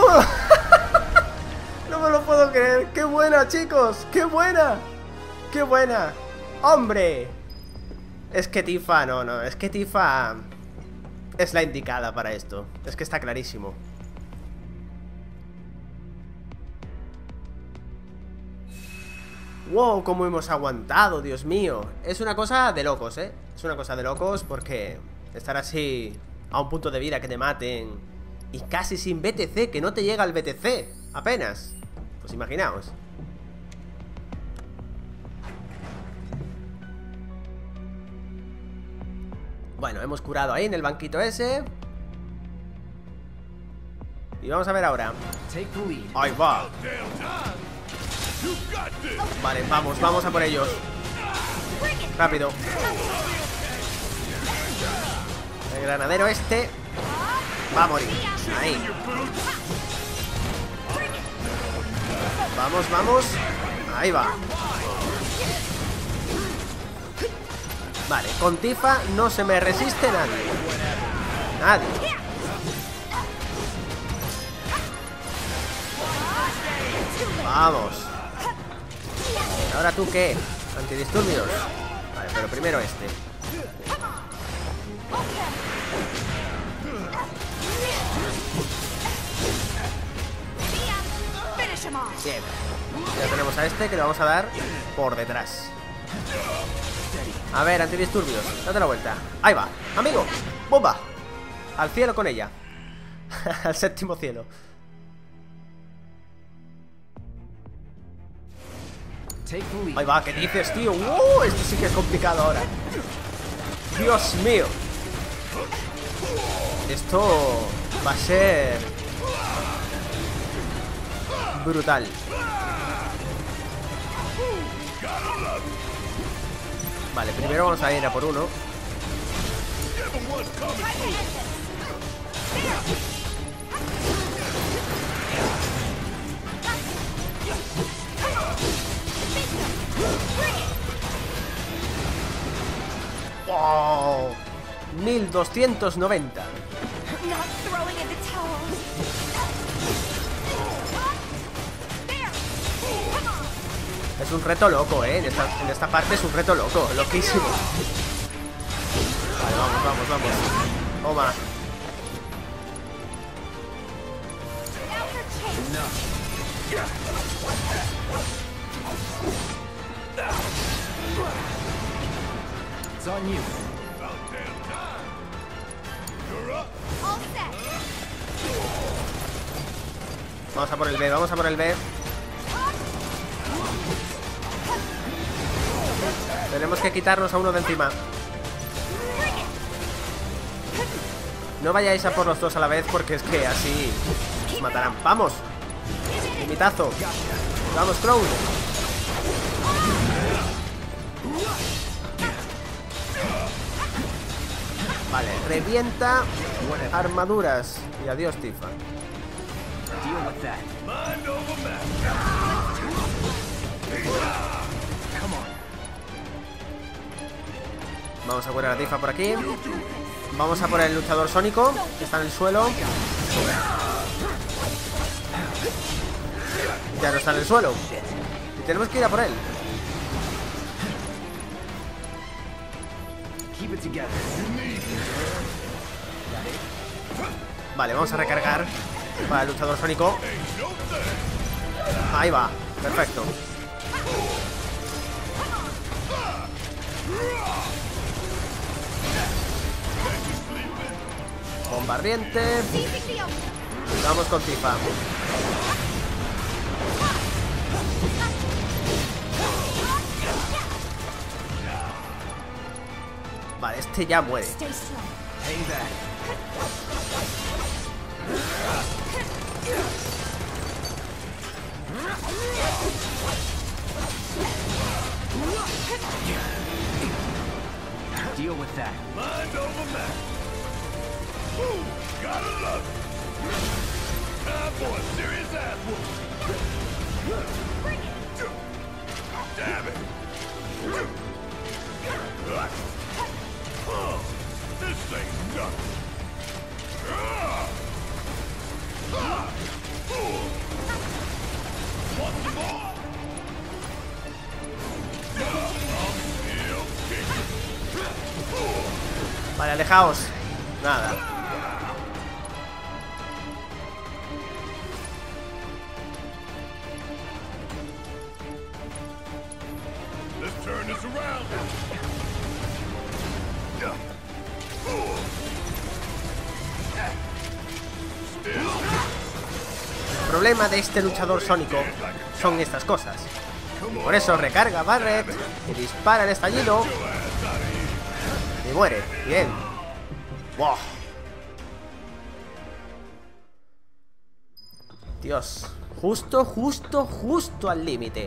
No me lo puedo creer. Qué buena, chicos. Qué buena. Qué buena. Hombre. Es que Tifa, no, no. Es que Tifa es la indicada para esto. Es que está clarísimo. Wow, cómo hemos aguantado, Dios mío. Es una cosa de locos, ¿eh? Es una cosa de locos porque estar así a un punto de vida que te maten y casi sin BTC, que no te llega el BTC, apenas. Pues imaginaos. Bueno, hemos curado ahí en el banquito ese. Y vamos a ver ahora. Ahí va. Vale, vamos, vamos a por ellos. Rápido. El granadero este va a morir. Ahí. Vamos, vamos. Ahí va. Vale, con Tifa no se me resiste nadie. Nadie. Vamos. ¿Ahora tú qué? Antidisturbios. Vale, pero primero este. Bien. Ya tenemos a este que le vamos a dar por detrás. A ver, antidisturbios, date la vuelta. Ahí va, amigo. ¡Bomba! Al cielo con ella. Al séptimo cielo. Ahí va, ¿qué dices, tío? Esto sí que es complicado ahora. Dios mío. Esto va a ser brutal. Vale, primero vamos a ir a por uno. ¡Wow! 1290. Es un reto loco, ¿eh? En esta parte es un reto loco, loquísimo. Vale, vamos, vamos, vamos. Toma. Vamos a por el B, vamos a por el B. Tenemos que quitarnos a uno de encima. No vayáis a por los dos a la vez porque es que así os matarán. ¡Vamos! ¡Limitazo! ¡Vamos, Cloud! Vale, revienta armaduras. Y adiós, Tifa. Vamos a curar a Tifa por aquí. Vamos a por el luchador sónico, que está en el suelo. Ya no está en el suelo. Y tenemos que ir a por él. Vale, vamos a recargar para el luchador sónico. Ahí va, perfecto. Bomba ardiente. Vamos con Tifa. Vale, este ya muere. Deal with that. Mind over matter. Ooh, gotta love it. Time for a serious ass whooping. Bring it. Damn it. This ain't nothing. What's more? Vale, alejaos. Nada. Let's turn this around. El problema de este luchador sónico son estas cosas. Y por eso recarga Barret y dispara el estallido. Y muere. Bien. ¡Wow! Dios. Justo al límite.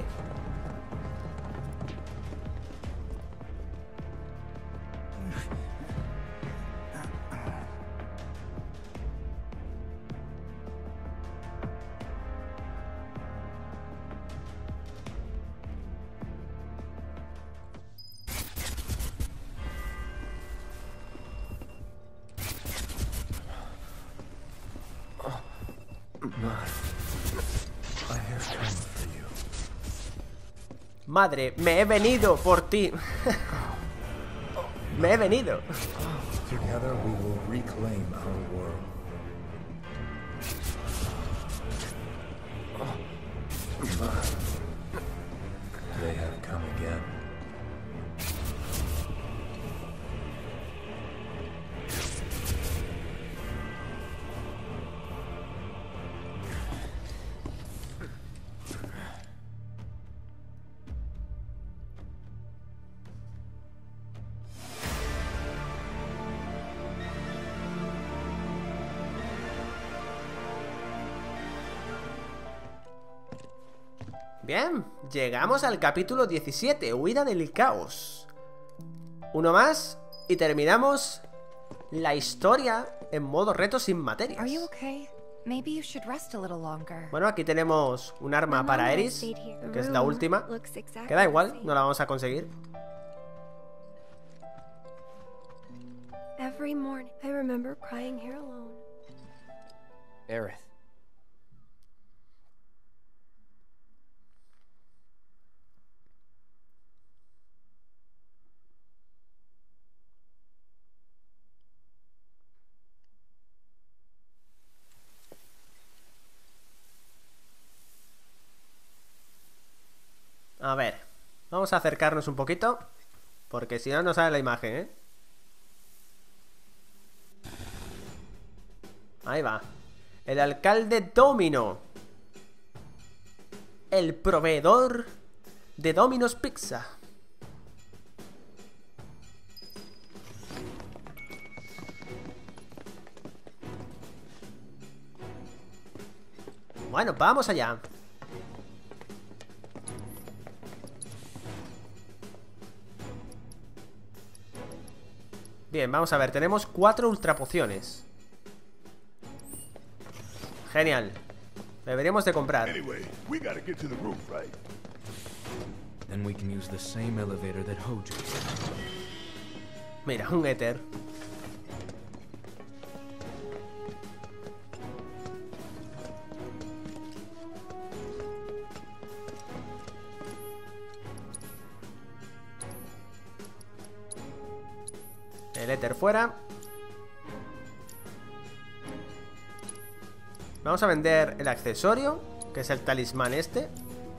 Madre, me he venido por ti. Me he venido. Together we will reclaim our world. They have come again. Bien, llegamos al capítulo 17, Huida del Caos. Uno más y terminamos la historia en modo reto sin materias. Are you okay? Maybe you should rest a little longer. Bueno, aquí tenemos un arma para Eris, que es la última. Que da igual, no la vamos a conseguir. Every morning, I remember crying here alone. Aerith. A ver, vamos a acercarnos un poquito, porque si no, no sale la imagen, ¿eh? Ahí va. El alcalde Domino. El proveedor de Domino's Pizza. Bueno, vamos allá. Bien, vamos a ver, tenemos 4 ultrapociones. Genial. Deberíamos de comprar. Anyway, we gotta get to the roof, right? Then we can use the same elevator that Hojo used. Mira, un éter. El éter fuera. Vamos a vender el accesorio, que es el talismán este.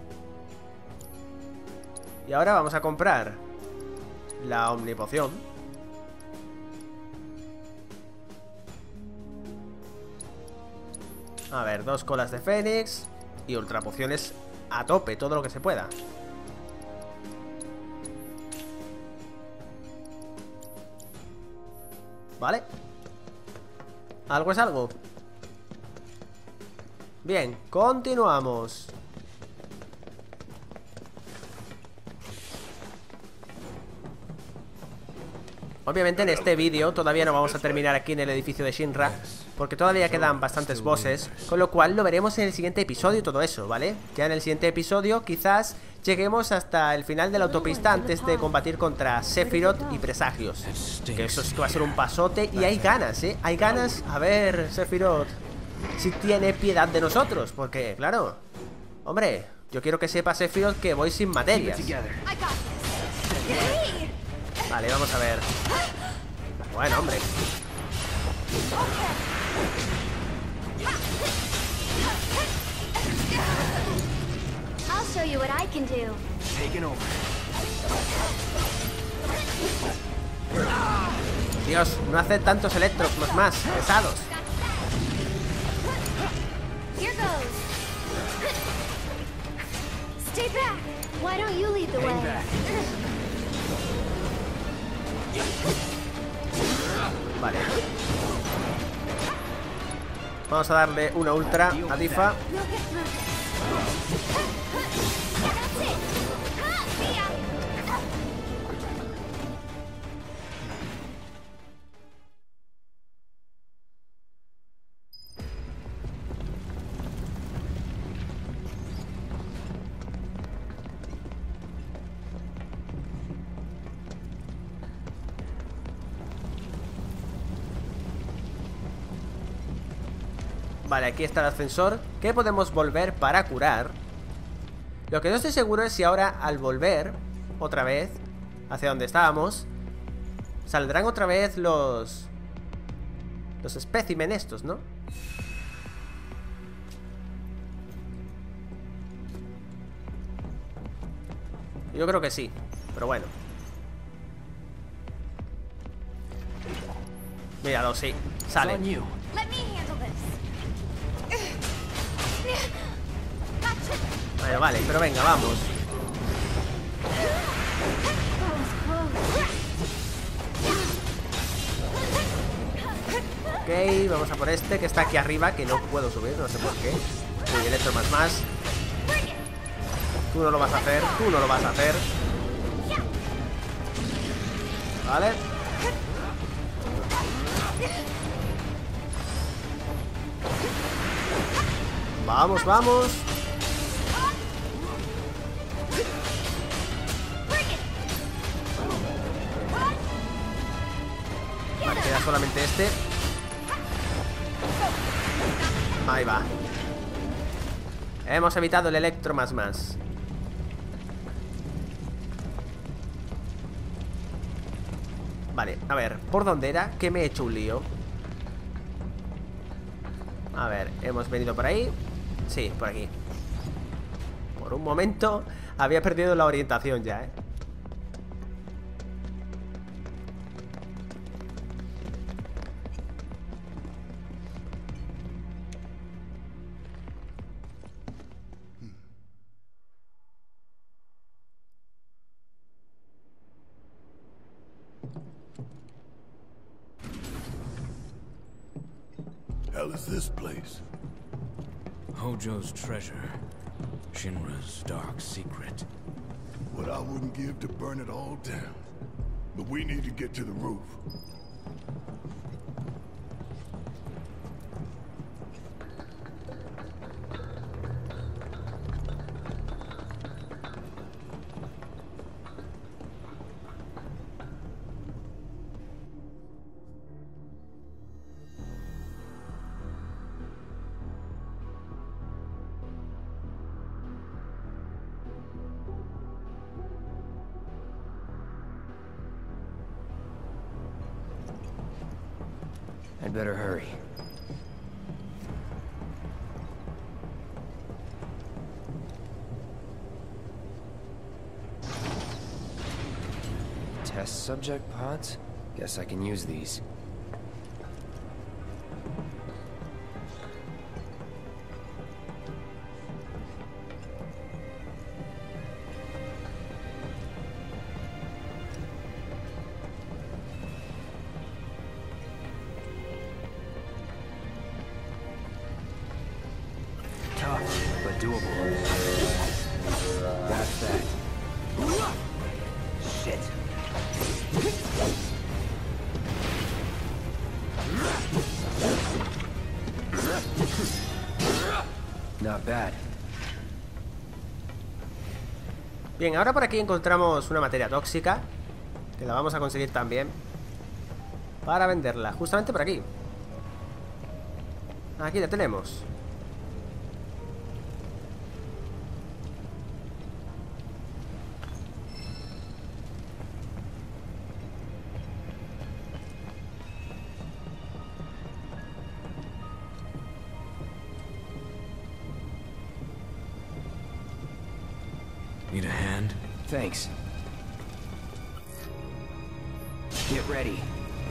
Y ahora vamos a comprar la omnipoción. A ver, 2 colas de Fénix y ultra pociones a tope, todo lo que se pueda. Vale. Algo es algo. Bien, continuamos. Obviamente en este vídeo todavía no vamos a terminar aquí en el edificio de Shinra, porque todavía quedan bastantes bosses, con lo cual lo veremos en el siguiente episodio todo eso, ¿vale? Ya en el siguiente episodio quizás lleguemos hasta el final de la autopista antes de combatir contra Sephiroth y Presagios. Que eso sí que va a ser un pasote y hay ganas, ¿eh? Hay ganas, a ver, Sephiroth, si tiene piedad de nosotros, porque, claro, hombre, yo quiero que sepa Sephiroth que voy sin materias. Vale, vamos a ver. Bueno, hombre. I'll show you what I can do. Taking over. Dios, no hace tantos electros más pesados. Here goes. Stay back. Why don't you lead the way? Vale. Vamos a darle una ultra a Tifa. Vale, aquí está el ascensor, que podemos volver para curar. Lo que no estoy seguro es si ahora al volver otra vez hacia donde estábamos saldrán otra vez los espécimen estos, ¿no? Yo creo que sí, pero bueno. Míralo, sí, sale. Bueno, vale, pero venga, vamos. Ok, vamos a por este que está aquí arriba, que no puedo subir, no sé por qué. Uy, electro más. Tú no lo vas a hacer, tú no lo vas a hacer. Vale. Vamos, vamos. Vale, queda solamente este. Ahí va. Hemos evitado el electro más. Vale, a ver, ¿por dónde era? Que me he hecho un lío. A ver, hemos venido por ahí. Sí, por aquí. Por un momento había perdido la orientación ya, ¿eh? Hell is this place? Hojo's treasure. Shinra's dark secret. What I wouldn't give to burn it all down. But we need to get to the roof. I'd better hurry. Test subject pods? Guess I can use these. doable. That's that. Shit. Not bad. Bien, ahora por aquí encontramos una materia tóxica, que la vamos a conseguir también para venderla, justamente por aquí. Aquí la tenemos. Need a hand? Thanks. Get ready.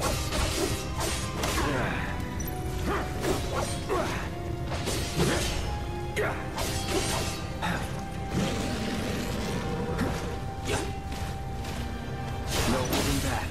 No holding back.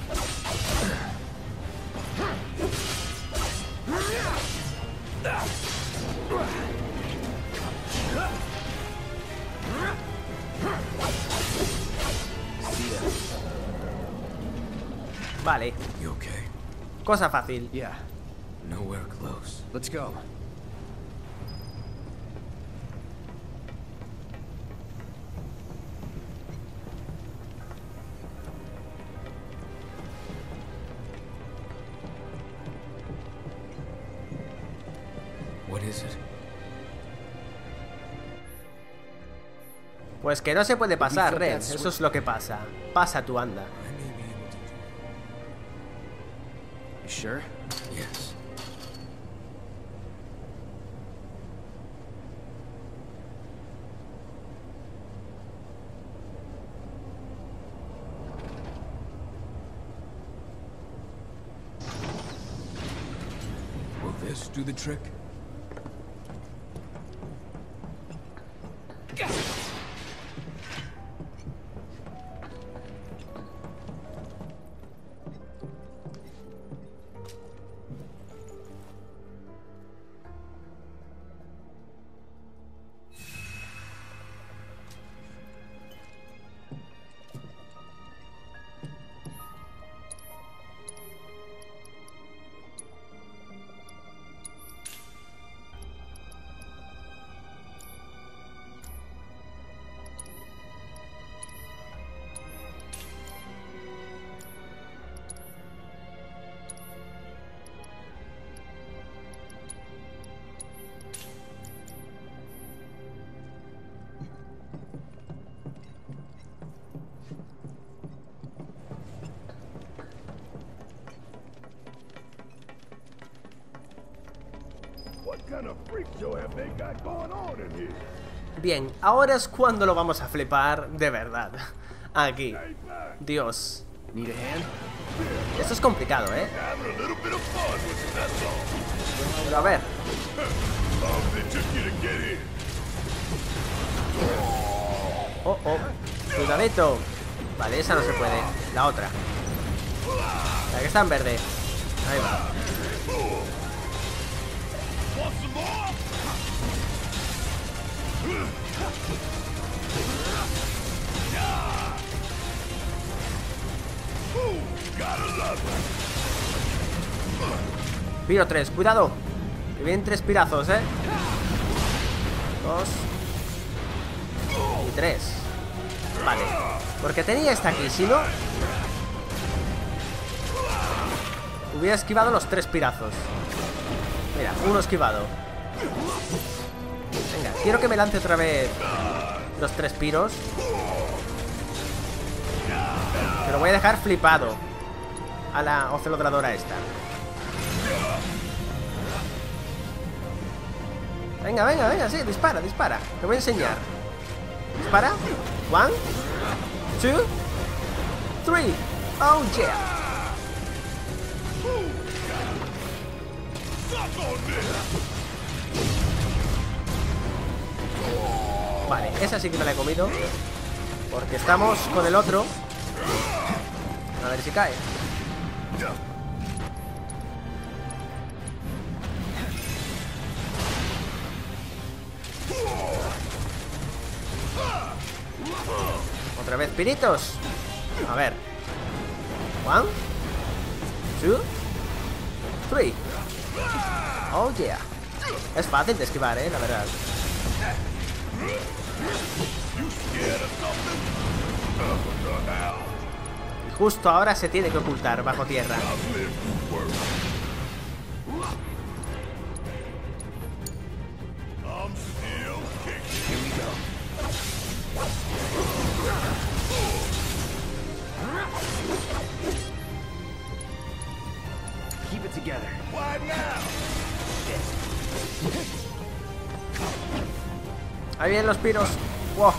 Vale. You okay? Cosa fácil. Yeah. Nowhere close. Let's go. What is it? Pues que no se puede pasar, Red. Eso es lo que pasa. Pasa tú, anda. You sure? Yes. Will this do the trick? Bien, ahora es cuando lo vamos a flipar de verdad. Aquí. Dios. Esto es complicado, ¿eh? Pero a ver. Oh, oh. Cuidadito. Vale, esa no se puede. La otra. La que está en verde. Ahí va. Piro 3, cuidado. Que vienen 3 pirazos, 2 y 3. Vale. Porque tenía esta aquí, si no hubiera esquivado los 3 pirazos. Mira, uno esquivado. Venga, quiero que me lance otra vez los 3 piros. Que lo voy a dejar flipado a la ocelodradora esta. Venga, venga, venga, sí, dispara, dispara. Te voy a enseñar. Dispara. 1, 2, 3. Oh yeah. Vale, esa sí que me la he comido. Porque estamos con el otro. A ver si cae. Otra vez, piritos. A ver. 1, 2, 3. Oh yeah. Es fácil de esquivar, la verdad. Y justo ahora se tiene que ocultar bajo tierra. Keep it together. Why now? Ahí vienen los piros. Wow.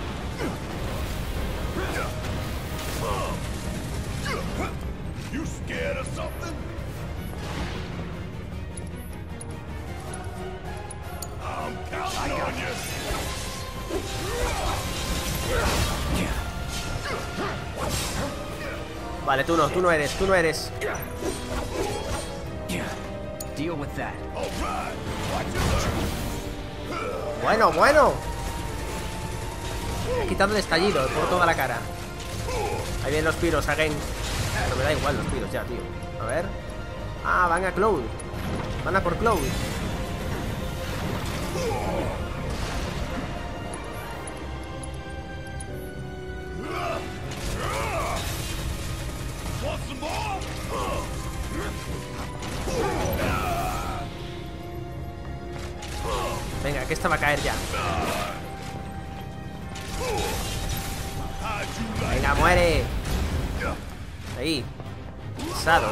You scared of something? I'm counting on you. Vale, tú no eres, tú no eres. Deal with that. Bueno, bueno. He quitado el estallido por toda la cara. Ahí vienen los piros, again. Pero me da igual los piros ya, tío. A ver. Ah, van a Cloud. Van a por Cloud. Venga, que esta va a caer ya. Venga, muere. Ahí. Pisado.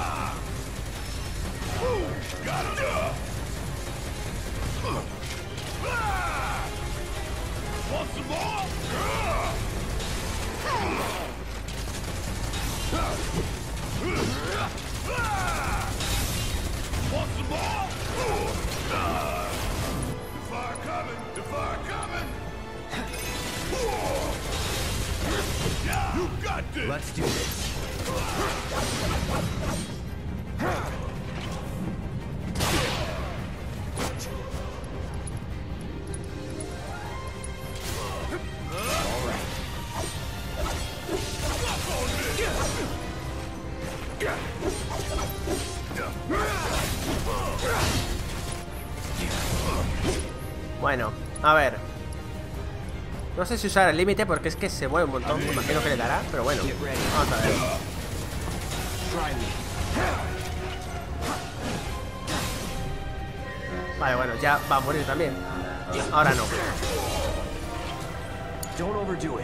Let's do this. Bueno, a ver. No sé si usar el límite porque es que se mueve un montón. Me imagino que le dará, pero bueno. Vamos a ver. Vale, bueno, ya va a morir también. Ahora no. Don't overdo it.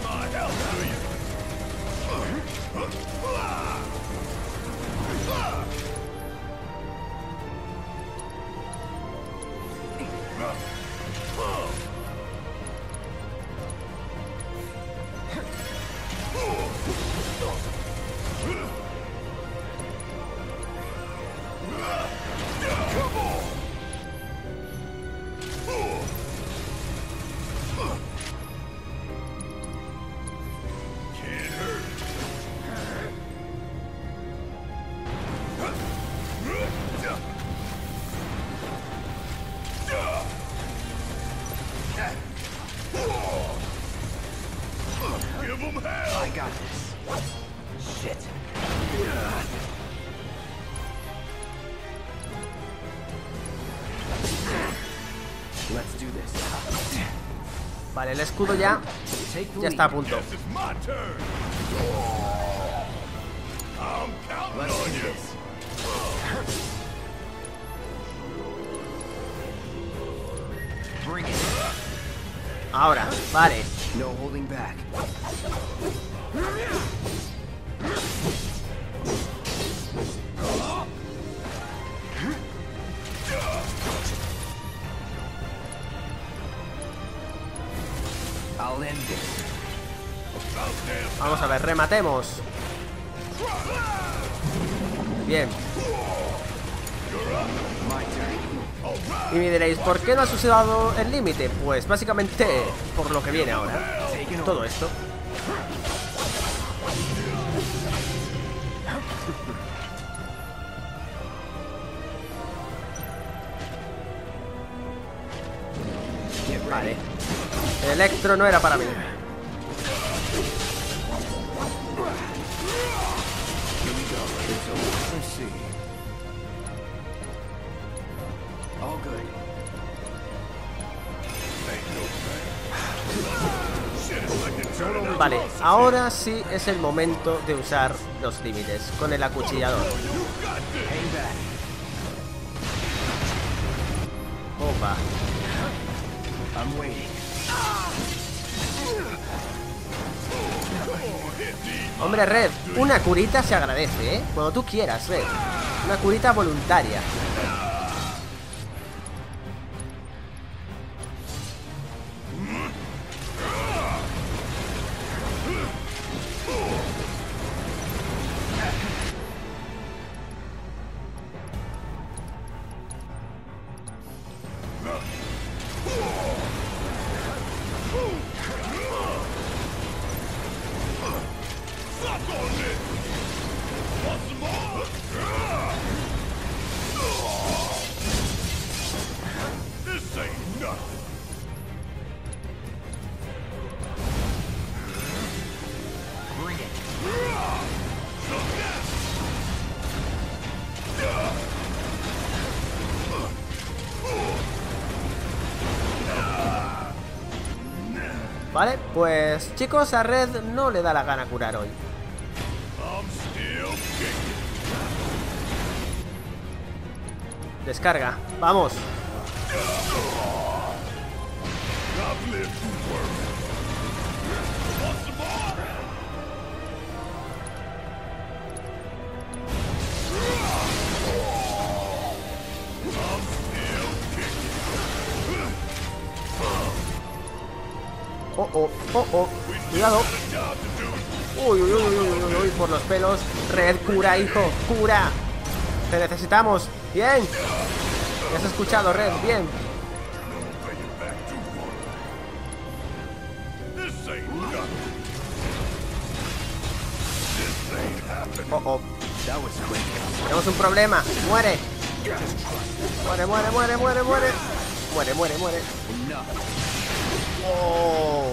I got this. Shit. Let's do this. Vale, el escudo ya está a punto. Ahora, vale. No holding back. I'll end this. Vamos a ver, rematemos. Bien. Y me diréis, ¿por qué no has usado el límite? Pues básicamente por lo que viene ahora. Todo esto. Vale. El Electro no era para mí. So let's see. All good. Vale, ahora sí es el momento de usar los límites con el acuchillador. Opa. Hombre, Red, una curita se agradece, ¿eh? Cuando tú quieras, Red. Una curita voluntaria. Vale, pues chicos, a Red no le da la gana curar hoy. Descarga, vamos. Cuidado. Uy, uy, uy, uy, uy, uy, por los pelos. Red, cura, hijo, cura. Te necesitamos. Bien. Ya has escuchado, Red, bien. Tenemos un problema. Muere. Muere, muere, muere, muere, muere. Muere, muere, muere. Oh.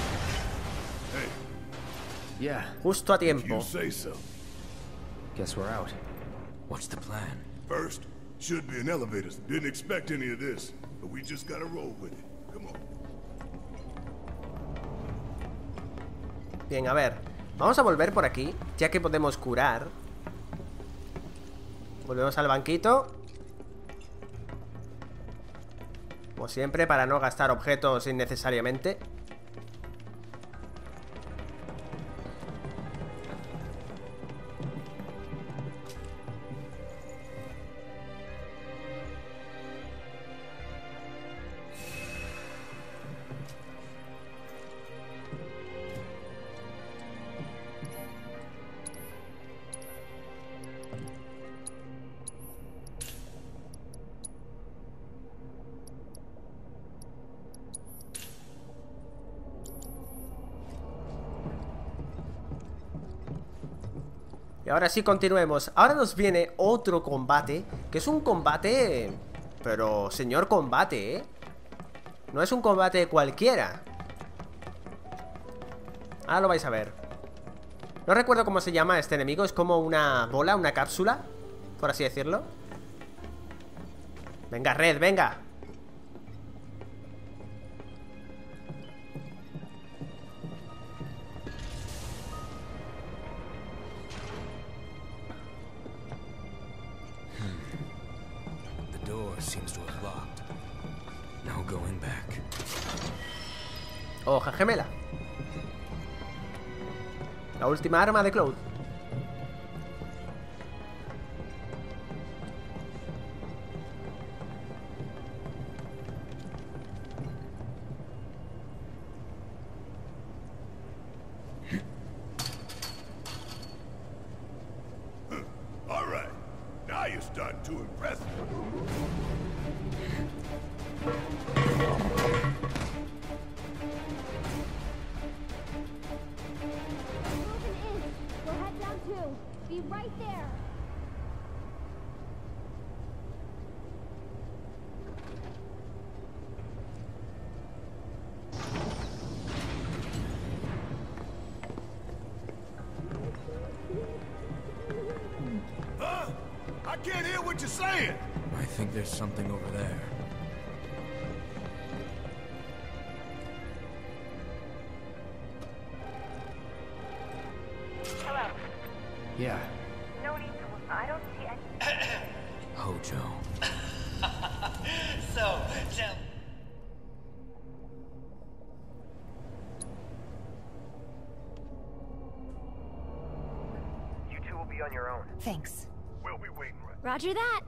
Yeah. Justo a tiempo. Guess we're out. What's the plan? First, should be an elevator. Didn't expect any of this, but we just gotta roll with it. Come on. Bien, a ver. Vamos a volver por aquí, ya que podemos curar. Volvemos al banquito. Como siempre, para no gastar objetos innecesariamente. Y ahora sí, continuemos. Ahora nos viene otro combate, que es un combate... Pero, señor combate, ¿eh? No es un combate cualquiera. Ahora lo vais a ver. No recuerdo cómo se llama este enemigo. Es como una bola, una cápsula, por así decirlo. Venga, Red, venga. Seems to have locked. No going back. Hoja gemela. La última arma de Cloud. All right. Now you're starting to impress me. What you saying? I think there's something over there. Hello. Yeah. No need to. I don't see any. Hojo. So, tell. You two will be on your own. Thanks. We'll be waiting right. Roger that.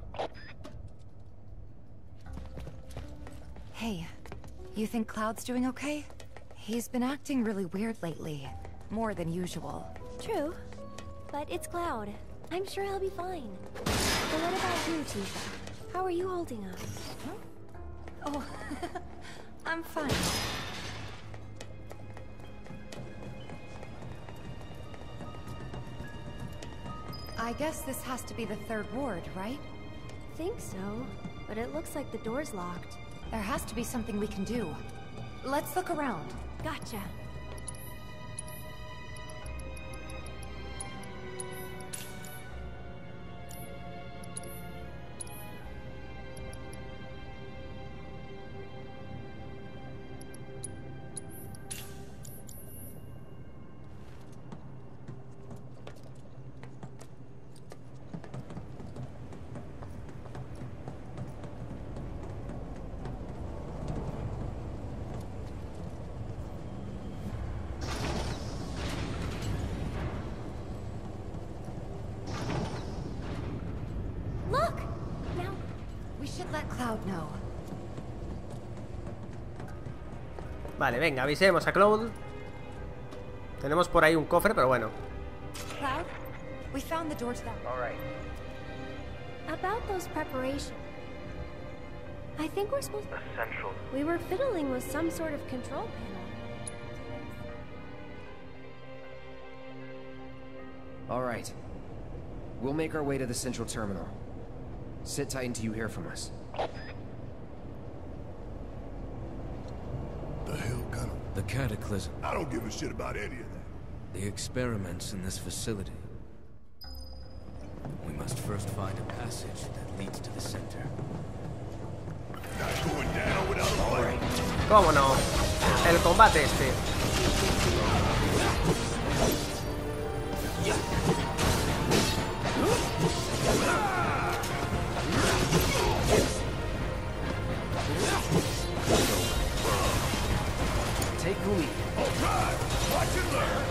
Hey, you think Cloud's doing okay? He's been acting really weird lately. More than usual. True. But it's Cloud. I'm sure he'll be fine. But what about you, Tifa? How are you holding up? Oh, I'm fine. I guess this has to be the third ward, right? Think so. But it looks like the door's locked. There has to be something we can do. Let's look around. Gotcha. Look! Now... We should let Cloud know. Vale, venga, avisemos a Cloud. Tenemos por ahí un cofre, pero bueno. Cloud, we found the door to that. All right. About those preparations. I think we're supposed to... Essential. We were fiddling with some sort of control panel. All right. We'll make our way to the central terminal. Sit tight until you hear from us. The hell kind of... The Cataclysm. I don't give a shit about any of that. The experiments in this facility. We must first find a passage that leads to the center. Not going down without a fight. ¿Cómo no? El combate este. Take the lead. All right, watch and learn.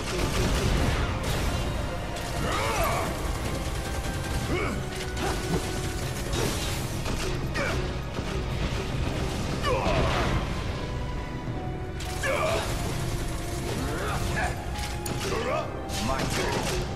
You're up. My turn.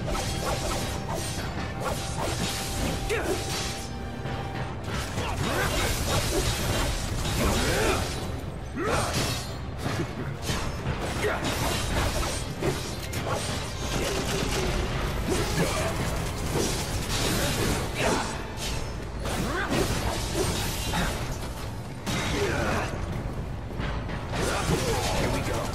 Here we go.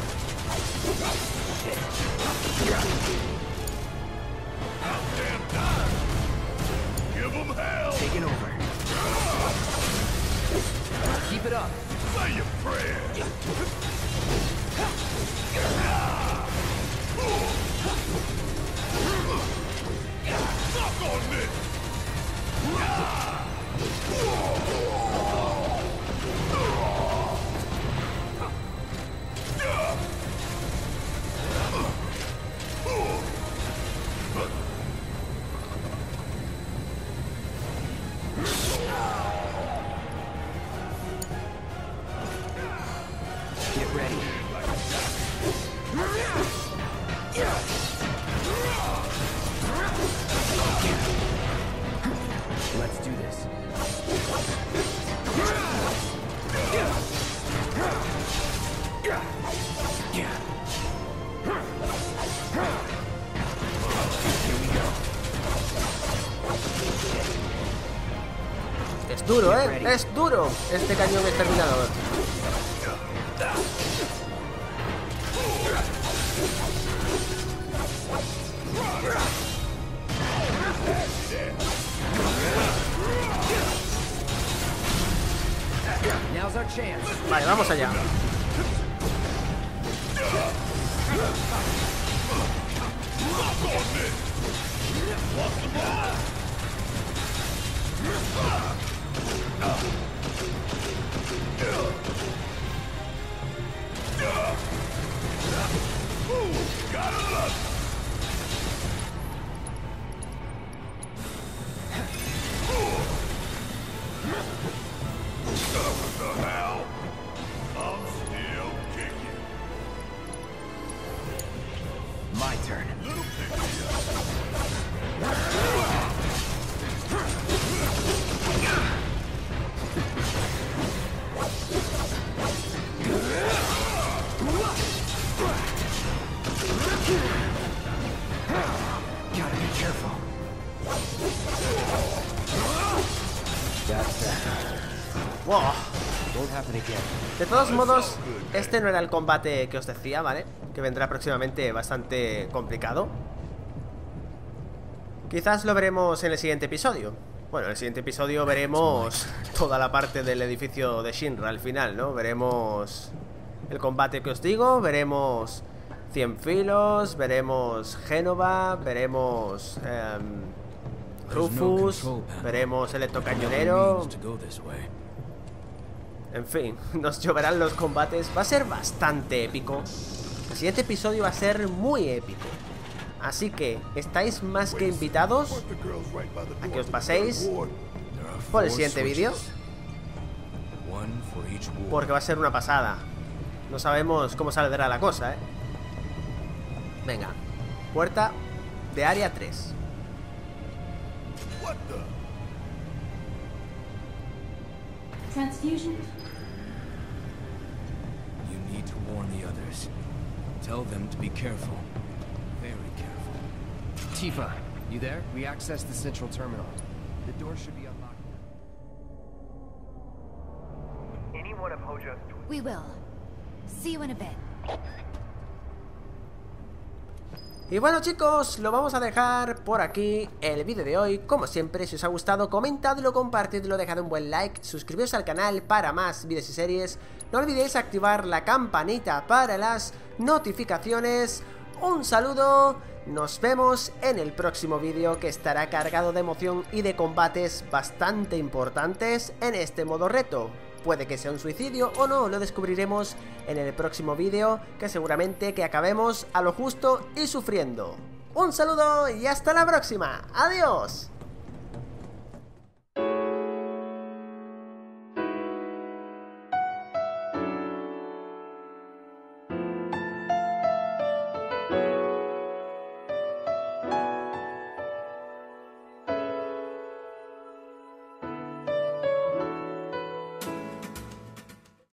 Damn time. Give them hell. Taking over. Keep it up. Say your prayers. Suck on this. Get ready. Let's do this. Here we go. Es duro, es duro este cañón exterminador. Now's our chance. Vale, vamos allá. My turn. Gotta be careful. That's that. Wow. Won't happen again. De todos modos, este no era el combate que os decía, ¿vale? Que vendrá próximamente bastante complicado. Quizás lo veremos en el siguiente episodio. Bueno, en el siguiente episodio veremos toda la parte del edificio de Shinra al final, ¿no? Veremos el combate que os digo, veremos Cien Filos, veremos Génova, veremos Rufus, veremos el electrocañonero. En fin, nos lloverán los combates. Va a ser bastante épico. El siguiente episodio va a ser muy épico. Así que estáis más que invitados a que os paséis por el siguiente vídeo, porque va a ser una pasada. No sabemos cómo saldrá la cosa, ¿eh? Venga, puerta de área 3. Transfusion? You need to warn the others. Tell them to be careful. Very careful. Tifa, you there? We accessed the central terminal. The door should be unlocked. Any one of Hojo's... We will. See you in a bit. Y bueno, chicos, lo vamos a dejar por aquí el vídeo de hoy. Como siempre, si os ha gustado, comentadlo, compartidlo, dejad un buen like, suscribiros al canal para más vídeos y series. No olvidéis activar la campanita para las notificaciones. Un saludo, nos vemos en el próximo vídeo, que estará cargado de emoción y de combates bastante importantes en este modo reto. Puede que sea un suicidio o no, lo descubriremos en el próximo vídeo, que seguramente que acabemos a lo justo y sufriendo. Un saludo y hasta la próxima. ¡Adiós!